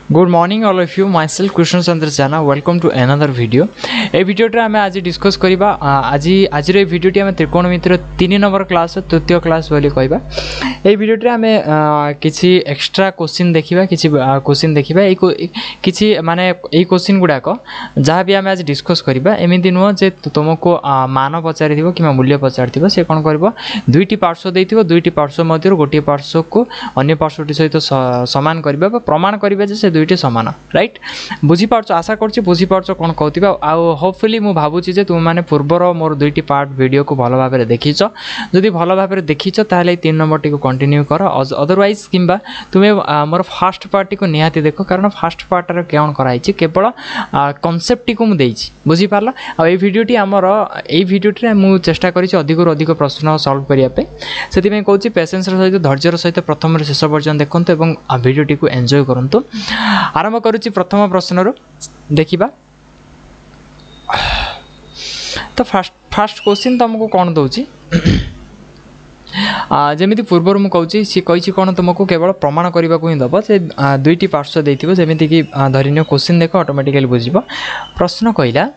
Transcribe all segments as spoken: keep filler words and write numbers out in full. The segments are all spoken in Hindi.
Good morning all of you myself Krishna Chandra Jana welcome to another video. ए वीडियोटे आम आज डिस्कस करवा आज आज भिडियोटी आम त्रिकोणमितिर तीन नंबर क्लास तृतीय क्लास बोली कहवा। ये भिडियोटे आम किसी एक्स्ट्रा क्वेश्चन देखा किसी क्वेश्चन देखा किसी माने ये क्वेश्चन गुड़ाक जहाँ भी आम आज डिस्कस करवा एमती नुह जे तुमको मान पचार कि मूल्य पचार से कौन कर दुईटी पार्श्व देथिबो दुईटी पार्श्व मध्य गोटे पार्श्व को अन्य पार्श्वटी सहित समान करवा प्रमाण करवा से दुईटी समान राइट बुझीपार आशा कर बुझीपार कौन कहते आउ होपफुली मु भावुची जे तुम मैंने पूर्वर मोर दुईटी पार्ट वीडियो को भल भाव देखीच जदि भल भाव देखीच ताले तीन नंबर टी को कंटिन्यू कर अदरवाइज किंबा तुम्हें मोर फास्ट पार्ट को निहाती देख कारण फास्ट पार्ट कौन कराई केवल कनसेप्ट टी को मुझे बुझीपार आ भिडियोटी आमर ये भिडियोटी मुझे चेष्टा करी अधिक अधिक प्रश्न सल्व करने से कहूँ पेसेंस सहित धैर्यर सहित प्रथम शेष पर्यटन देखते और भिडियोटी को एंजॉय करूँ। आरंभ करुच्ची प्रथम प्रश्न रु देखिबा। तो फास्ट फास्ट क्वेश्चन तुमको कौन दौची जमी पूर्वर मुझे कहूँ सी कही कौन तुमको केवल प्रमाण करने को ही दब से दुईटी पार्श्व देथिबो जेमिति कि धरिनियो क्वेश्चन देख ऑटोमेटिकली बुझिबो। प्रश्न कहला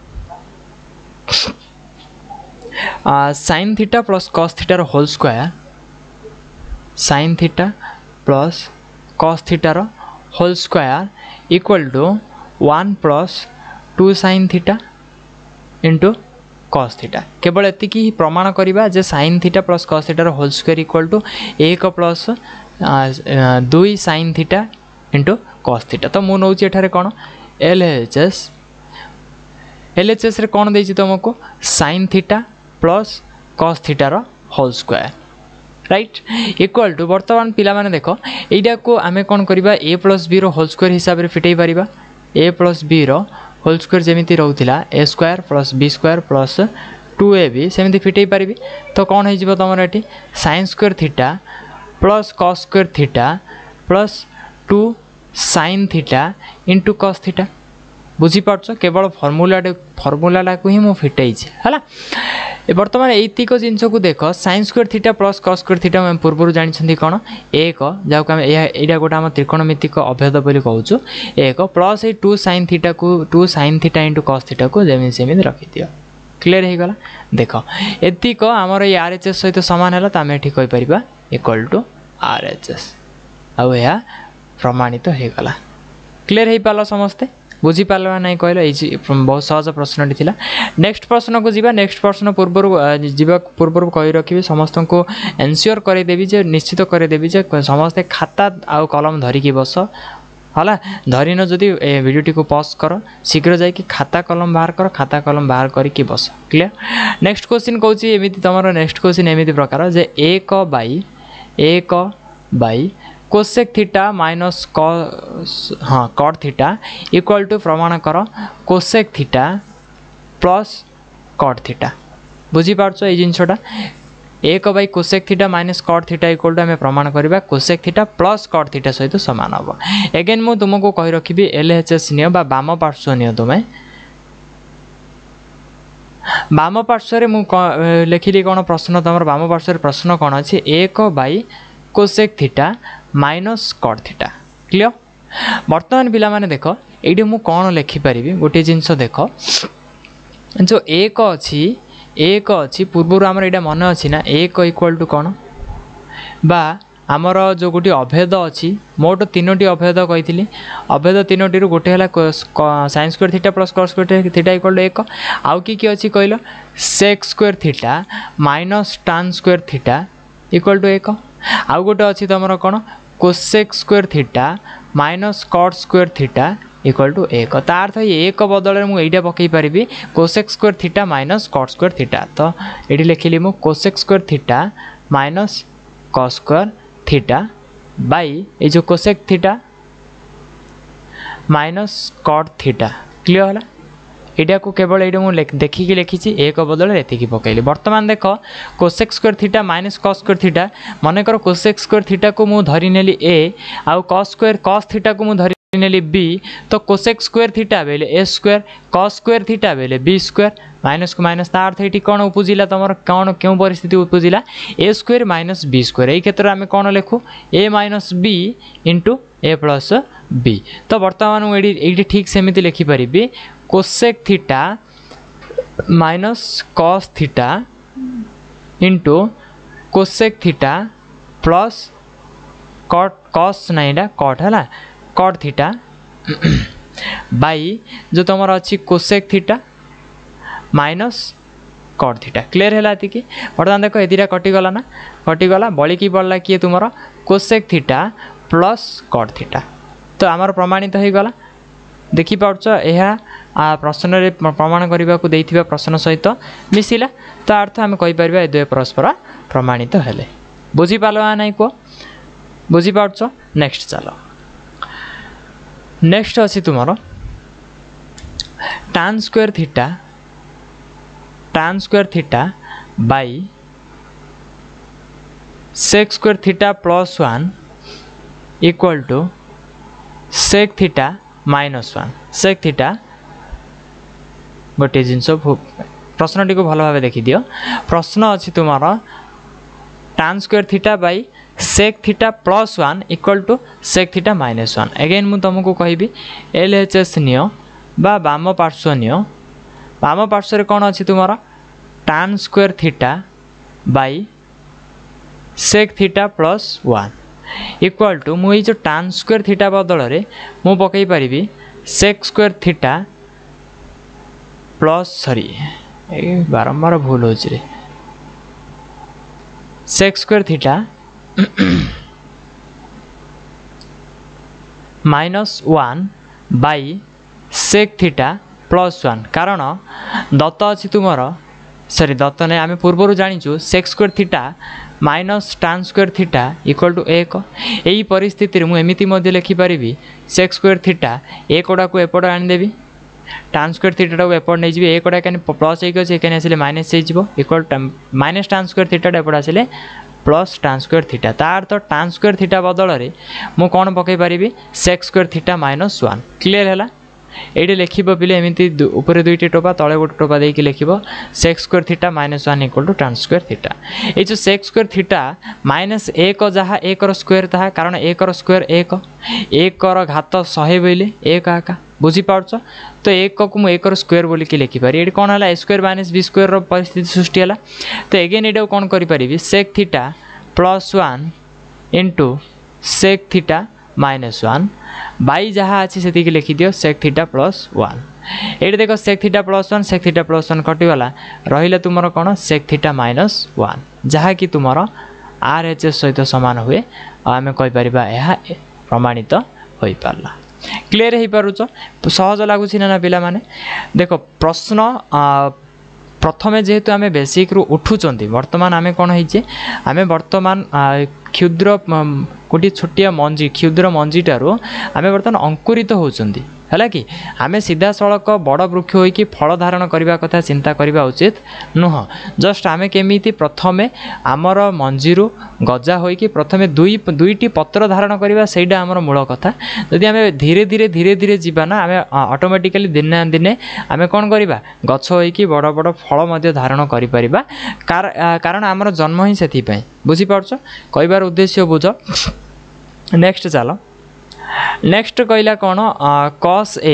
साइन थीटा प्लस कॉस थीटार whole square sine theta plus cos थीटार whole square equal to one plus two sine theta into cos theta केवल एतिकी ही प्रमाण करवा जे साइन थीटा प्लस कॉस थीटार होल स्क्वायर इक्वल टू एक प्लस दुई sine theta into cos theta. तो मु नौची एठारे कौन L H S L H S रे कौन देछि तुमको साइन थीटा प्लस कॉस थीटार whole square right equal to बर्तमान पिला माने देखो एटा को आमे कौन करबा ए प्लस बी रो होल स्क्वायर हिसाब रे फिटई परिबा ए प्लस बी रो होल स्क्वायर जेमिति रहउथिला A square plus B square plus two A B सेमिति फिटई परिबी। तो कौन है जिवो तमर एठी sin square theta plus cos square theta plus two sin theta into cos theta बुझी पार्छ केवल फॉर्मूला फॉर्मूला को ही मु फिटई है बर्तमान एतिक जिनस को देख sin square theta plus cos square theta मैं पूर्व जानी कौन एक जहाँ यहाँ गोटे आम त्रिकोणमितिक अभेद बोली कहूँ एक प्लस ये टू साइन थीटा को two sine theta into cos theta को जमी सेमी रखी दियो क्लियर हो गला। देख एतिक आमर ये आर एच एस सहित सामान है तो आम ये कहीपर equal to R H S आउ यह प्रमाणित हो गला। क्लियर हो पार समस्ते बुझी पारा ना कहल ये बहुत सहज प्रश्न थी। नेक्स्ट प्रश्न को जीवा नेक्स्ट प्रश्न पूर्वर जीवा पूर्वर कही रखी समस्त को एनश्योर करदेवी जे निश्चित करदेवी जे समस्ते खाता आउ कलम धरिकी बस है धरिन जदि वीडियोटी को पॉज कर शीघ्र जाकि खाता कलम बाहर कर खाता कलम बाहर करके बस क्लियर। नेक्स्ट क्वेश्चन कहूँ एमती तुम नेक्स्ट क्वेश्चन एमती प्रकार जे एक बाई एक by cosec theta minus cos हाँ कॉट थीटा इक्वल टू प्रमाण कर cosec theta plus cot theta बुझीपार ये जिनसटा एक by cosec theta minus cot theta equal to आम प्रमाण करवा cosec theta plus cot theta सहित सामान हम एगेन मु तुमको कही रखी एल एच एस नियो बा बाम पार्श्व नियो तुम्हें बाम पार्श्व मु लिखिली कौन प्रश्न तुम बाम पार्श्व प्रश्न कौन अच्छी एक by cosec theta minus cot theta clear. बर्तमान पिला माने देख ये मु कौन लिखिपारि गोटे जिनस देख जो एक अच्छी एक अच्छी पूर्वर आमर यहाँ मन अच्छी ना एक इक्वल टू कौन बा आमर जो गोटे अभेद अच्छी मोट तीनोटी अभेद कही अभेद तीनोटी गोटे है sin square theta plus cos square theta equal to एक आउ कि अच्छी कहल sec square theta minus tan square theta equal to एक आउ गोटे अच्छी तुम कौन cosec square theta minus cot square theta equal to एक तार एक बदल मुझे पकई पारि cosec square theta minus cot square theta. तो ये लिखिली मु cosec square theta minus cos square theta by ये जो cosec theta minus cot theta clear है यहाँ को केवल ये मुझे देखिकी लिखी एक बदल एतिकी पकईली। बर्तमान देख cosec square theta minus cos square theta मनकर कोसेक स्क्वायर थीटा को मुझे धरी नेली ए आउ कॉस स्क्वायर कॉस थीटा को मुझे धरी नेली बी तो कोसेक स्क्वायर थीटा बेले A square cos square theta बेले बी स्क्वायर माइनस को माइनस तार ये कौन उपजिला तुम कौन क्यों परिस्थिति उपजिला A square minus B square यही क्षेत्र में आम कौन लिखू A minus B into A plus B. तो बर्तमान मुझे ठीक सेमती लिखिपारि cosec theta minus cos theta into cosec theta plus cot cos ना कॉट है कॉट थीटा बाई जो तुम अच्छी cosec theta minus cot theta. Clear है कि बर्तमान देख ये कटिगला ना कटिगला बड़ी की पड़ा किए तुम cosec theta plus cot theta. तो आमर प्रमाणित हो गला देखिपार्छ यह प्रश्न रे प्रमाण करने को देथिबा प्रश्न सहित मिसिला। तो अर्थ आम कहीपर ए दुई परस्पर प्रमाणित हेले। बुझीपाल ना कह बुझीपार्छ। नेक्स्ट चलो नेक्स्ट अच्छी तुम tan square theta tan square theta by sec square theta plus one equal to sec theta minus one. sec theta गोटे जिनस प्रश्न टी को भल भाव देखी दियो। प्रश्न अच्छी तुम tan square theta by sec theta plus one equal to sec theta minus one. Again मु तुमको कहबी एल एच एस नियो बा बाम पार्श्व नियो। बाम पार्श्व कौन अच्छी तुम tan square theta by sec theta plus one equal to मुझे जो tan स्क्वायर थीटा बदल रे मु पकई पारि sec square theta plus sorry ए बारंबार भूल हो sec square theta minus one by sec theta plus one. कारण दत्त अच्छी तुम सॉरी दत्त नहीं आम पूर्वर जाचु sec square theta minus tan square theta equal to एक। यही परिस्थिति मुझे लिखिपारि sec स्क्वायर थीटा एक गुड़ा को एपट आनीदेवी tan स्क्वायर थीटा को एपट नहीं एक गुड़ा क्या प्लस एक अच्छे क्या आसे minus equal minus tan square theta एपट आसे प्लस tan स्क्वायर थीटा। तार तो tan स्क्वायर थीटा बदल रे मु कौन पकई पारि sec square theta minus one. Clear है ये लिख पे एमती ऊपर दुईट टोपा तले गोटे टोपा देकी लिख sec square theta minus one equal to tan square theta. ये जो sec स्क्वायर थीटा माइनस एक जहाँ एक स्क्वायर ताहा कारण एक स्क्वायर एक एक घात शहे बोले एक आका बुझीपार्छ। तो एक को मुझे एक स्क्वायर बोलिकी लिखिपारि ये कौन है A square minus B square परिस्थिति सृष्टि है। तो एगेन ये कौन करी sec theta plus one into sec theta minus one by जहाँ अच्छी से लिखि दियो sec थीटा प्लस वन। ये देख sec theta plus one sec theta plus one कटिगला रहा तुम कौन sec थीटा माइनस वन जहाँ कि तुम आर एच एस सहित सामान हुए आम कहीपर यह प्रमाणित हो पारा। क्लियर हो पारुच सहज लगुच ना पिला माने देख प्रश्न प्रथम जेहेतु आम बेसिक रु उठुचंती वर्तमान आम कौन होइचे आम वर्तमान क्षुद्र गोटे छोटिया मंजी क्षुद्र मंजीटार आम बर्तमान अंकुरित होचंती है कि आम सीधा सड़क बड़ वृक्ष होइकी फल धारण करने कथा चिंता करने उचित नुह। जस्ट आम केमी प्रथमे आमर मंजीरु गजा होइकी प्रथमे दुई दुईटी पत्र धारण करवा सेटा आमर मूल कथा। जदि आम धीरे धीरे धीरे धीरे जीवा ना आम ऑटोमेटिकली दिने दिने आम कौन करवा गछ होइकी बड़ बड़ फल मध्य धारण करि परिबा कारण आमर जन्म ही से बुझीपार्छ कहबार उद्देश्य बुझ। नेक्स्ट चलो नेक्स्ट कहला कौन cos a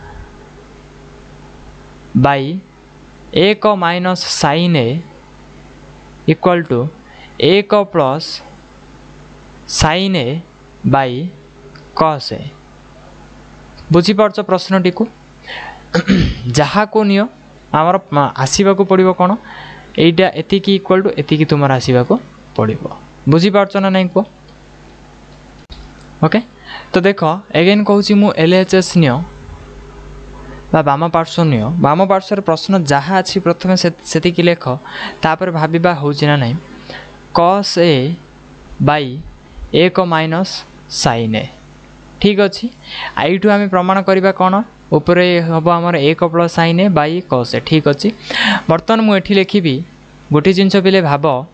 बाई एक minus sin a equal to एक plus sin a by cos a। बुझीपार्छ प्रश्न टी को जहाँ को नियो आमर आसवा को पड़ो कौन यहीटा एतिक इक्वल टू एतिक तुम आसवा को पड़ो। बुझीपार्छ ना नहीं कह ओके। तो देख एगेन कहूँ मु एल एच एस नियो बा बाम पार्श्व नियो बाम पार्श्व प्रश्न जहाँ अच्छी प्रथम से लेख तापर भाविबा होची ना नहीं cos a बाई एक माइनस sin a ठीक अच्छी आईठू आम प्रमाण करवा कौन उपरे हम आमर एक plus sin a by cos a ठीक अच्छी। बर्तमान मुझे लिखी गोटे जिनस पे भाव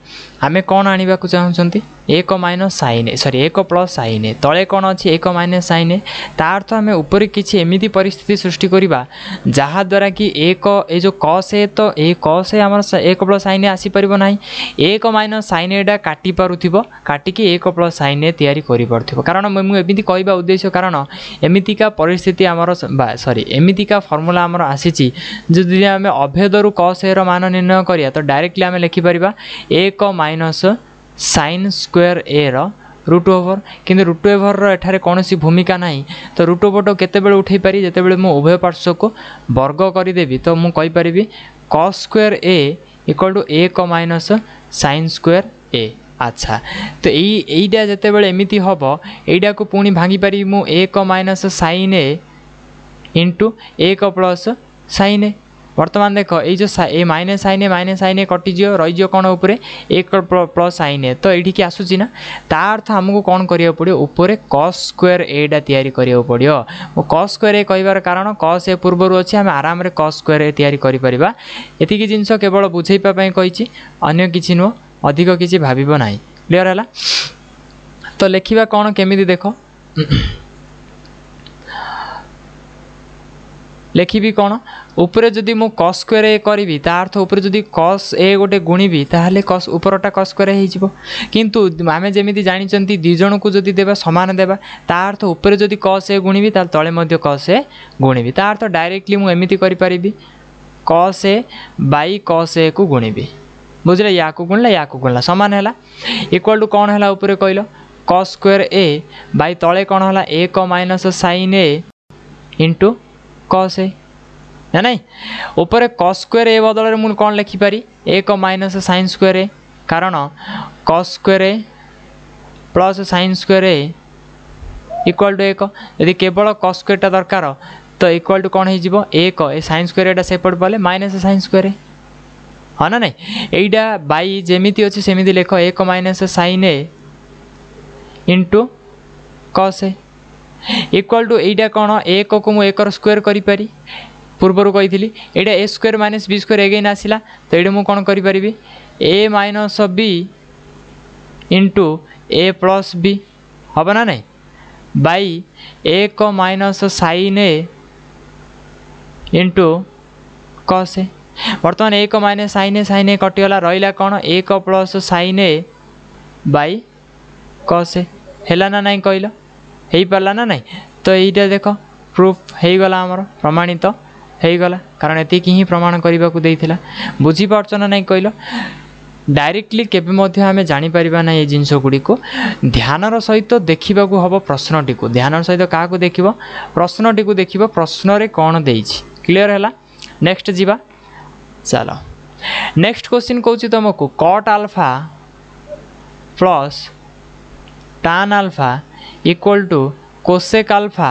आमे कौन आने को चाहते एक माइनस साइन ए सॉरी एक प्लस साइन ए तले कौन अच्छी एक माइनस साइन ए ता अर्थ आम ऊपर किसी एमती परिस्थिति सृष्टि करवा जहाद्वारा कि एक ए जो कस ए तो ये कस ए आम एक प्लस साइन ए आसीपर ना एक माइनस साइन एटा काटी पारुथिबो काटिकी एक प्लस साइन ए तैयारी करि पारुथिबो कारण मुझे कहवा उद्देश्य कारण एमितिका परिस्थिति आमर सॉरी एमितिका फॉर्मूला आमर आसी जदि आम अभेदरु कस ए मान निर्णय करिया तो डायरेक्टली आम लिखिपर एक माइनस साइन स्क्वायर ए रो रूट ओवर किंतु रूट ओवर एठारे कौन सी भूमिका नहीं तो रूट ओवर केते बेले उठे पारि जेते बेले मु उभय पार्श्व को वर्ग करदेवी तो मुझे कहीपरि cos square A equal to एक माइनस साइन स्क्वायर ए अच्छा तो यहीटा जिते बड़े एमती हम यहीटा को पुणी भांगी पारि मु एक माइनस साइन ए इंटू एक प्लस साइन ए वर्तमान देख ये जो A minus sine A minus sine A कटिज रही कौन उपर एक प्लस साइन ए तो ये आसूसी ना ता अर्थ आमको कौन करा पड़ो उपर कस स्क्वायर एटा तैयारी करा पड़ो कस स्क्वायर ए कहार कारण कस ए पूर्वर अच्छे आम आराम से कस स्क्वायर ए तैयारी करें एतिक जिनस केवल बुझेपाई कही अन्य किसी नुह अधिक किसी भाव ना क्लीयर है तो लिखा कौन केमी देख लिखी कौन उपरे जदि मु कस स्क्वायर ए करी ता अर्थ उपरे जदि कस ए गोटे गुणिबी ताहले कस उपरटा कस स्क्वायर हो किंतु आमे जेमिति जानिचंती दि जण को जदि देबा समान देबा ता अर्थ उपरे जदि कस ए गुणिबी ता तळे मध्य कस ए गुणिबी ता अर्थ डायरेक्टली मु एमिति करि परिबी कस ए बाई कस ए को गुणिबी बुझले या को गुणला या को गुणला समान हैला इक्वल टू कौन हैला उपरे कहलो कस स्क्वायर ए बाई तळे कौन हैला एक minus sine A into cos A ना नहीं ऊपर कस स्क्वायर ए बदल मुझे कौन लिखिपारी एक माइनस साइन स्क्वायर ए कारण cos square A plus sine square A equal to एक यदि केवल कस स्क्वायर दरकार तो इक्वल टू कौन हो एक ए साइन स्क्वायर एटा सेपट पड़े माइनस साइन स्क्वायर ए हाँ ना नहीं यहीटा बाई जेमिति अच्छे सेमिति लिख एक minus sine A into cos A equal to यहीटा कौन एक को मुझे एक स्क्वायर करी पूर्वर कही एटा A square minus B square again आसला तो ये मुझे कौन करी A minus B into A plus B हम ना नहीं बाई एक minus sine A into cos A बर्तमान एक minus sine A sine A कटिगला रहा कौन एक plus sine A by cos A है ना नहीं कहल हो पारा ना नहीं तो यहीटा देख प्रूफ हो गला आमर प्रमाणित हो गला कारण एतिक ही प्रमाण करने को देइथिला बुझीपारछ ना नहीं कहल डायरेक्टली केबे मध्य आमे जानि परिबा ना ये जिंस गुडी को ध्यानर सहित देखिबा को हबो प्रश्नटी को ध्यानर सहित का को देखिबो प्रश्नटी को देखिबो प्रश्न रे कोन देइछि क्लियर हैला नेक्स्ट जीवा चलो नेक्स्ट क्वेश्चन कहूँ तुमको cot alpha plus tan alpha equal to cosec alpha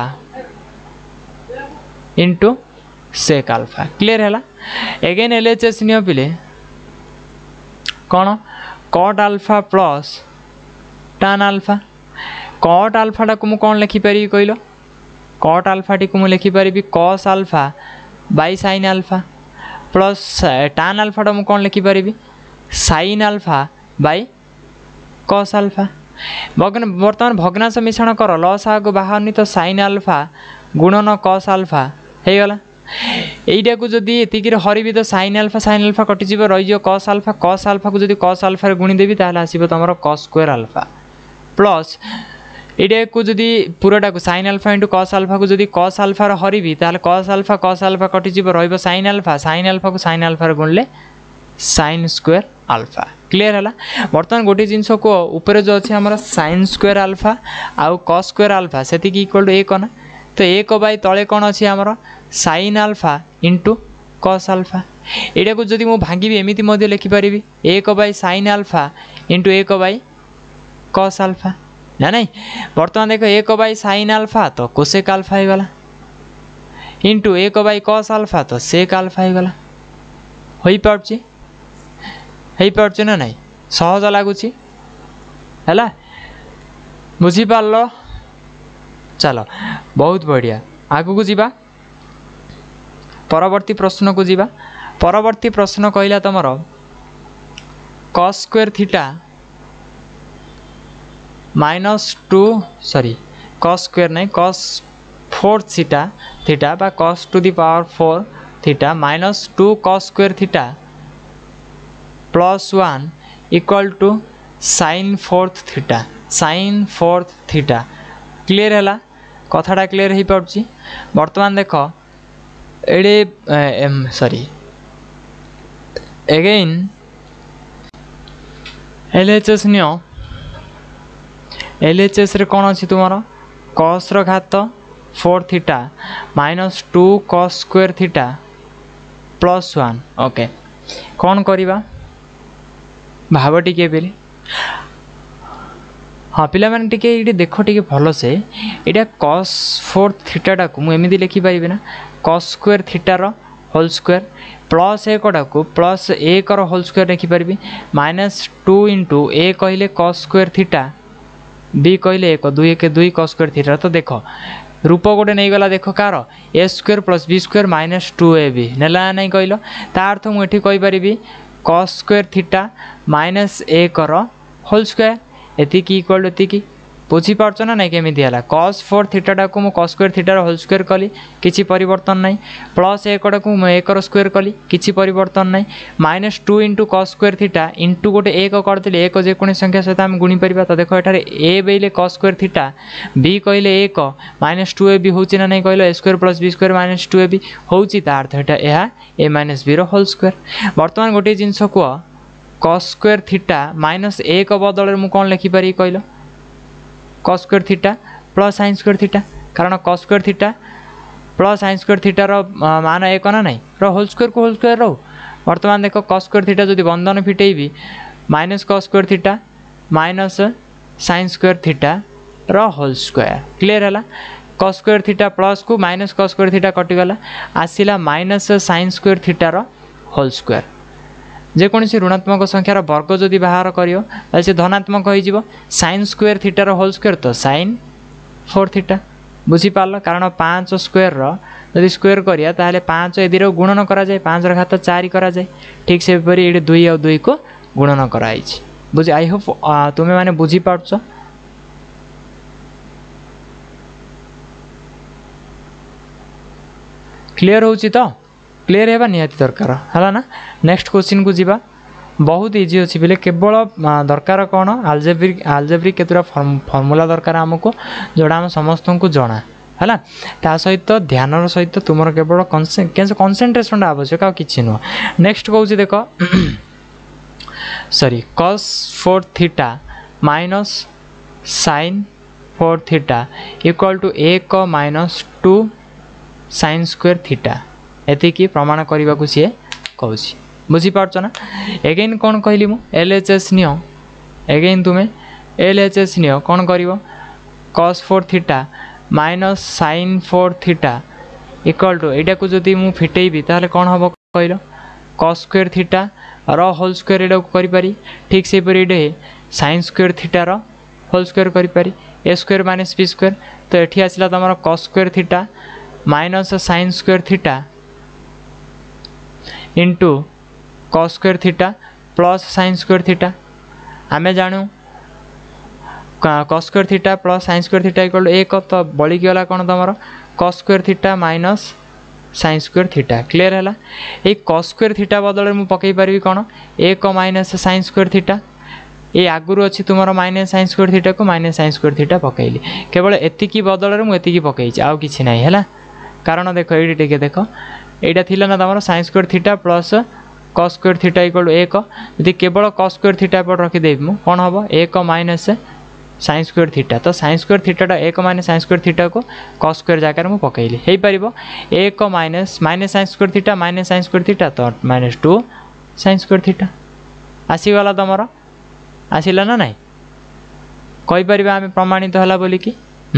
into sec alpha clear है एगेन एल एच एस नियो पिले कौन cot alpha plus tan alpha cot alpha को मुझे कौन लिखिपारि कहल कॉट अल्फा टी को मुझे लिखिपारि cos alpha by sine alpha plus tan alpha मुझे कौन लिखिपारि sine alpha by cos alpha भग्न बर्तमान भग्नांश मिश्रण कर लस आगे बाहरनी तो साइन अल्फा गुणन कॉस अल्फा हो गला यहीटा को जदि एतिक हरबी तो साइन अल्फा साइन अल्फा कटिज रही कॉस अल्फा कॉस अल्फा को जदि कॉस अल्फा गुणीदेवी ताहले आसीबो तुम कॉस स्क्वायर अल्फा प्लस ये को जदि पूराटा को sine alpha into cos alpha को जदि कॉस अल्फा हरबी ताहले कॉस अल्फा कॉस अल्फा कटिज रही साइन अल्फा साइन अल्फा को साइन अल्फा गुणले साइन स्क्वायर अल्फा क्लियर है बर्तमान गोटे जिनस को ऊपर जो अच्छे आम साइन स्क्वायर अल्फा आउ कॉस स्क्वायर अल्फा से इक्वल टू एक ना तो एक बाई तले कौन अच्छे आमर sine alpha into cos alpha यहाँ को जदि मुझे भांगी एमती लिखिपारि एक बाई साइन अल्फा इंटू एक बाई कॉस अल्फा ना नहीं बर्तमान देख एक बाई साइन अल्फा तो कोसेक अल्फा हो गला इंटू एक बाई कॉस अल्फा तो सेक अल्फा हो गला हो पार्ची हो पार्छ ना नहीं सहज लगुच है बुझीपार चलो बहुत बढ़िया आगु को जीवा परवर्ती प्रश्न को जीवा परवर्ती प्रश्न कहला तुमर cos square theta minus two sorry cos square नहीं कॉस फोर थीटा थीटा बा cos to the power four theta minus two cos square theta plus one equal to sine fourth theta sine fourth theta clear है कथाटा क्लियर हो पार्ची बर्तमान देख ये सॉरी अगेन एलएचएस नियो एलएचएस रे कौन अच्छी तुम कॉस रो घात four theta minus two cos square theta plus one okay कौन करवा भाव टिके पे हाँ पिला माने टिके ये देख टिके भल से यहाँ कॉस फोर थीटा को मुझे लिखिपारि ना कॉस स्क्वायर थीटार होल स्क्वायर प्लस एकटा को प्लस एक होल स्क्वायर लिखिपारि माइनस टू इंटू ए कहले कॉस स्क्वायर थीटा बी कहले एक दुई एक दुई कॉस स्क्वायर थीटा तो देख रूप गोटे नहीं गला देख कार A square plus B square minus two A B नेला नहीं कहल ता अर्थ मुझे कहीपरि कॉस स्क्वायर थीटा माइनस एक होल स्क्वायर एति इक्वल एति बुझी पार्छ ना नहीं केमी है कॉस फोर थीटा को मु कॉस स्क्वायर थीटार होल स्क्वायर कली किसी परिवर्तन नहीं प्लस एकटा को मुझे एक स्क्वायर कली किसी परिवर्तन नहीं minus two into cos square theta into गोटे एक करदेली एक जेको संख्या सहित आम गुणी पार तो देखो ये ए बेले कॉस स्क्वायर थीटा बी कहले एक माइनस टू ए बी हूँ ना नहीं कहल A square plus B square minus two A B हूँ अर्थ यहाँ A minus B role square बर्तमान गोटे जिनस कह कॉस स्क्वायर थीटा माइनस एक बदल में कौन लिखिपारि कहल cos square theta plus sine square theta कारण cos square theta plus sine square थीटार मान एक ना नहीं रो होल स्क्वायर को होल स्क्वायर रो बर्तमान देख कॉस स्क्वायर थीटा जब बंधन फिटेबी minus cos square theta minus sine square theta रो होल स्क्वायर क्लियर है कॉस स्क्वायर थीटा प्लस को माइनस कॉस स्क्वायर थीटा कटिगला आसला माइनस साइन स्क्वायर थीटार होल स्क्वायर जेकोसी ऋणात्मक संख्यार वर्ग जदि बाहर कर से धनात्मक हो साइन स्क्वायर थीटार होल स्क्वायर तो साइन फोर थीटा बुझीपार कारण पाँच स्क्वायर रदि स्क्वायर करिया ताले पाँच ए दुई गुणन करा जाए पाँच घात चार करा जाए ठीक से ये दुई आ दुई को गुणन कराई बुझी आई होप तुम्हें माने बुझी पार्छ क्लियर होची तो क्लियर है निहाती दरकार है ना नेक्स्ट क्वेश्चन को जीवा बहुत इजी अच्छी बोले केवल दरकार कौन आलजेब्रिक आलजेब्रिक केतुरा फर्मूला दरकार आमको जोड़ा आम समस्त को जना है ता सहित ध्यान सहित तुम केवल कनसेंट्रेशन आवश्यक आ कि नुह नेक्स्ट कौच देख sorry cos four theta minus sine four theta equal to एक minus two sine square theta एति प्रमाण करने को सी कौन बुझीपार ना एगेन कौन कहली मु एल एच एस नियो एगेन तुम्हें एल एच एस नियो कौन कर cos four theta minus sine four theta equal to यहाँ को जदि मु फिटेबी ताले कौन हम कहल कॉस स्क्वायर थीटा रो होल स्क्वायर यहाँ को करी ठीक से ये साइन स्क्वायर थीटार होल स्क्वायर करी A square minus B square तो ये आसला तुम cos square theta minus sine square theta into cos square theta plus sine square theta आमे जानू cos square theta plus sine square theta equal एक तो बड़ी गला कौन तुम cos square theta minus sine square theta clear है ये कॉस स्क्वायर थीटा बदल में पकई पारि कौन एक माइनस साइन स्क्वायर थीटा ये आगुरी अच्छी तुम माइनस साइन स्क्वायर थीटा को माइनस साइन स्क्वायर थीटा पकईली केवल एतिकी बदल में मुझे पकई आउ कि ना है कारण देख ये टे देख यहाँ थी ना तुम sine square theta plus cos square theta equal एक यदि केवल कॉस स्क्वायर थीटा पर रखिदेवी मुझे कौन हम एक माइनस साइन स्क्वायर थीटा तो साइन स्क्वायर थीटा एक माइनस साइन स्क्वायर थीटा को कॉस स्क्वायर जगह मुझे पकईली हो पार एक minus minus sine square theta minus sine square theta तो minus two sine square theta आसीगला तुम आसला ना नाई कहीपर आम प्रमाणित है बोलिकी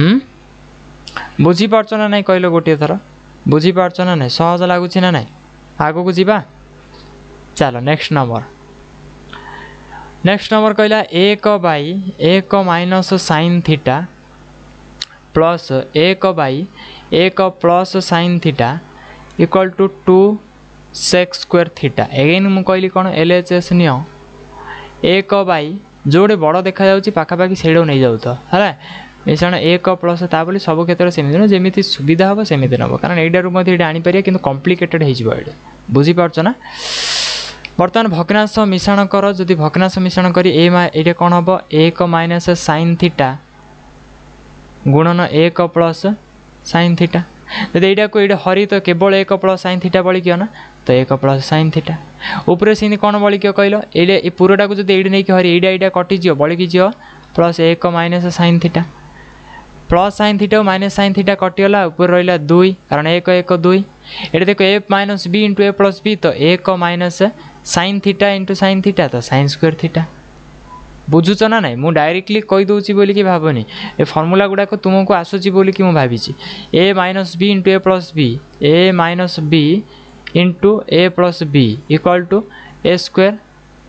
बुझीपार ना नाई कहल गोटे थर बुझीपार ना नाई सहज लगुच ना नाई आगो को जीवा चलो नेक्स्ट नंबर नेक्स्ट नंबर कहला एक बाई एक माइनस साइन थीटा प्लस एक बाई एक plus sine theta equal to two sec square theta again मु कहली कौन एल एच एस नियो एक बै जोड़े बड़ देखा जाऊँगी पाखापाखि से नहीं जाऊ तो है मिश्रण एक प्लस ता बोली सब क्षेत्र सेमती नुह जमी सुविधा हम सेमती नब कारण यहाँ आनीपर कि कम्प्लिकेटेड हो बुझीपार ना। बर्तमान भग्नांश मिश्रण कर जदि भग्नांश मिश्रण कर ये कौन हम एक माइनस साइन थीटा गुणन एक प्लस साइन थीटा जब यहाँ को ये हरी तो केवल एक प्लस साइन थीटा बलिक ना तो एक प्लस साइन थीटा ऊपर से कौन बलिक कहल ये पूराटा को जब ये नहीं हरी यहाँ यहाँ कटिज बलिक जीव प्लस एक minus sine theta plus sine theta minus sine theta कटिगला ऊपर रहा दुई कारण एक एक दुई ये देख A minus B into A plus B तो एक minus sine theta into sine theta तो साइन स्क्वायर थीटा बुझुच ना ना मुझे डायरेक्टली कहीदे बोलिकी भावनी ए फर्मूला गुड़ाक तुमको आसूची बोलिकी मुझे भावी A minus B into A plus B A minus B into A plus B equal to A square